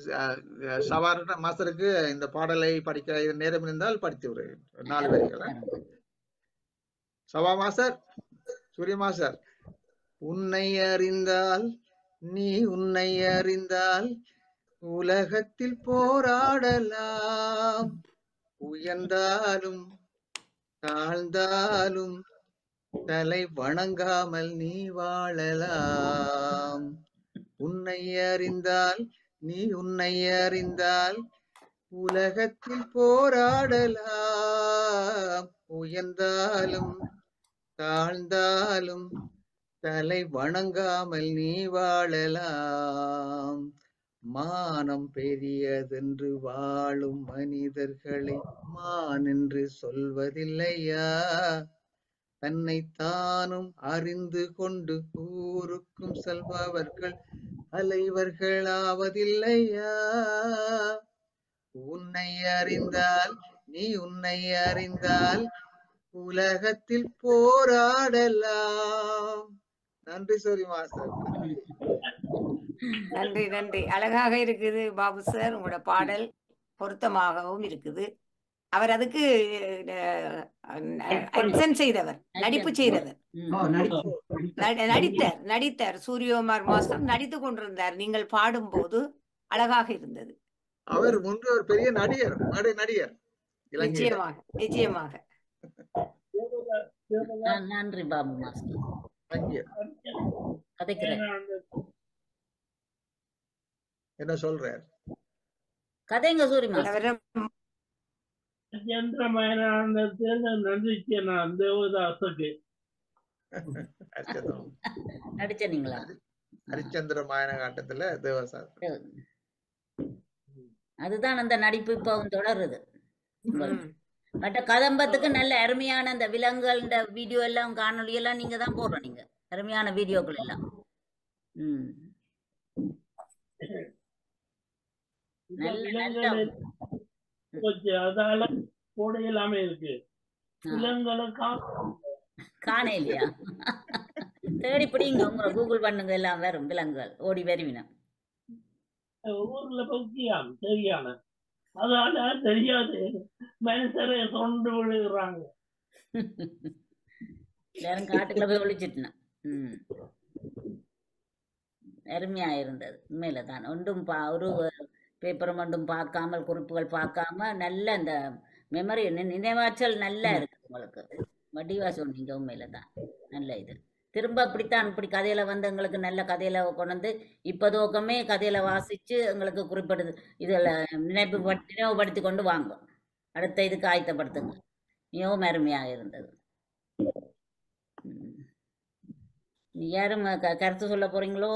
சவார மாஸ்டருக்கு இந்த பாடலை படிக்க நேரம் இருந்தால் படித்து விடுறேன். நாலு வரிகளை சவா மாஸ்டர், சூரிய மாஸ்டர். உன்னை அறிந்தால் நீ உன்னை அறிந்தால் உலகத்தில் போராடலாம், உயர்ந்தாலும் தாழ்ந்தாலும் தலை வணங்காமல் நீ வாழலாம். உன்னை அறிந்தால் நீ உன்னை அறிந்தால் உலகத்தில் போராடலாம், உயர்ந்தாலும் தாழ்ந்தாலும் தலை வணங்காமல் நீ வாழலாம். மானம் பெரியதென்று வாழும் மனிதர்களை மான் என்று சொல்வதில்லையா? தன்னை தானும் அறிந்து கொண்டு ஊருக்கும் செல்பவர்கள் தலைவர்களாவதில்லையா? உன்னை அறிந்தால் நீ உன்னை அறிந்தால் உலகத்தில் போராடலாம். நன்றி சூரி மாஸ்டர். நன்றி நன்றி. அழகாக இருக்குது பாபு சார். உங்களோட பாடல் பொருத்தமாகவும் இருக்குது. அவர் அதுக்கு ஆக்சன் செய்தவர், நடிப்பு செய்தவர், நடித்தார் நடித்தார் சூரியகுமார் மாஸ்டர் நடித்து கொண்டிருந்தார். நீங்கள் பாடும் போது அழகாக இருந்தது. அவர் முன்பு ஒரு பெரிய நடிகர், நடிகர். நிச்சயமாக நிச்சயமாக. நன்றி பாபு மாஸ்டர். என்ன சொல்றார்? கதைங்க சூரி மாஸ்டர். நன்றிக்கு நான் தேவதாசுக்கு ஹரிச்சந்திரம் நடிச்சனீங்களா? ஹரிச்சந்திர மாயன காட்டத்துல தேவசாஸ்திரம். அதுதான் அந்த நடிப்பு இப்போ தொடருது. மற்ற கதம்பத்துக்கு நல்ல அருமையான அந்த விலங்குகள் இந்த வீடியோ எல்லாம் காணொலி எல்லாம் நீங்க தான் போடுறோம். நீங்க அருமையான வீடியோக்கள் எல்லாம். ம் நல்ல நல்ல அதால போட எல்லாமே இருக்கு. விலங்குகளை காண இல்லையா? தேடி பிடிங்க, உங்க கூகுள் பண்ணுங்க, எல்லாம் வரும் விலங்குகள் ஓடி வருவினா. ஊர்ல பக்கியாம் சரியான அதால தெரியாது மனுஷரை தொண்டு விழுகிறாங்க. எல்லாரும் காட்டுக்குள்ள போய் ஒழிச்சிட்டுனா. ம் அருமையா இருந்தது. உண்மையில தான் ஒன்றும் பா ஒரு பேப்பரும் ஒன்றும் பார்க்காமல் குறிப்புகள் பார்க்காம நல்ல அந்த மெமரி நினைவாற்றல் நல்லா இருக்கு உங்களுக்கு. வடிவா சொன்னீங்க. உண்மையில தான் நல்ல இது. திரும்ப அப்படித்தான் இப்படி கதையில வந்து எங்களுக்கு நல்ல கதையில கொண்டு வந்து இப்ப தோக்கமே கதையில வாசிச்சு எங்களுக்கு குறிப்பிடுது இதுல நினைப்பு நினைவுபடுத்தி கொண்டு வாங்க. அடுத்த இதுக்கு ஆயத்தப்படுத்துங்க. மிகவும் அருமையாக இருந்தது. யாரும் கருத்து சொல்ல போறீங்களோ?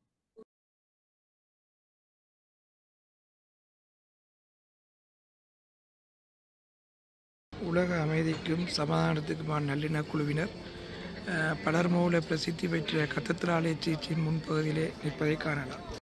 உலக அமைதிக்கும் சமாதானத்துக்குமான நல்லிணக்க குழுவினர் பலர்மூல பிரசித்தி பெற்ற கத்தத்திராலய சர்ச்சின் முன்பகுதியிலே நிற்பதை காணலாம்.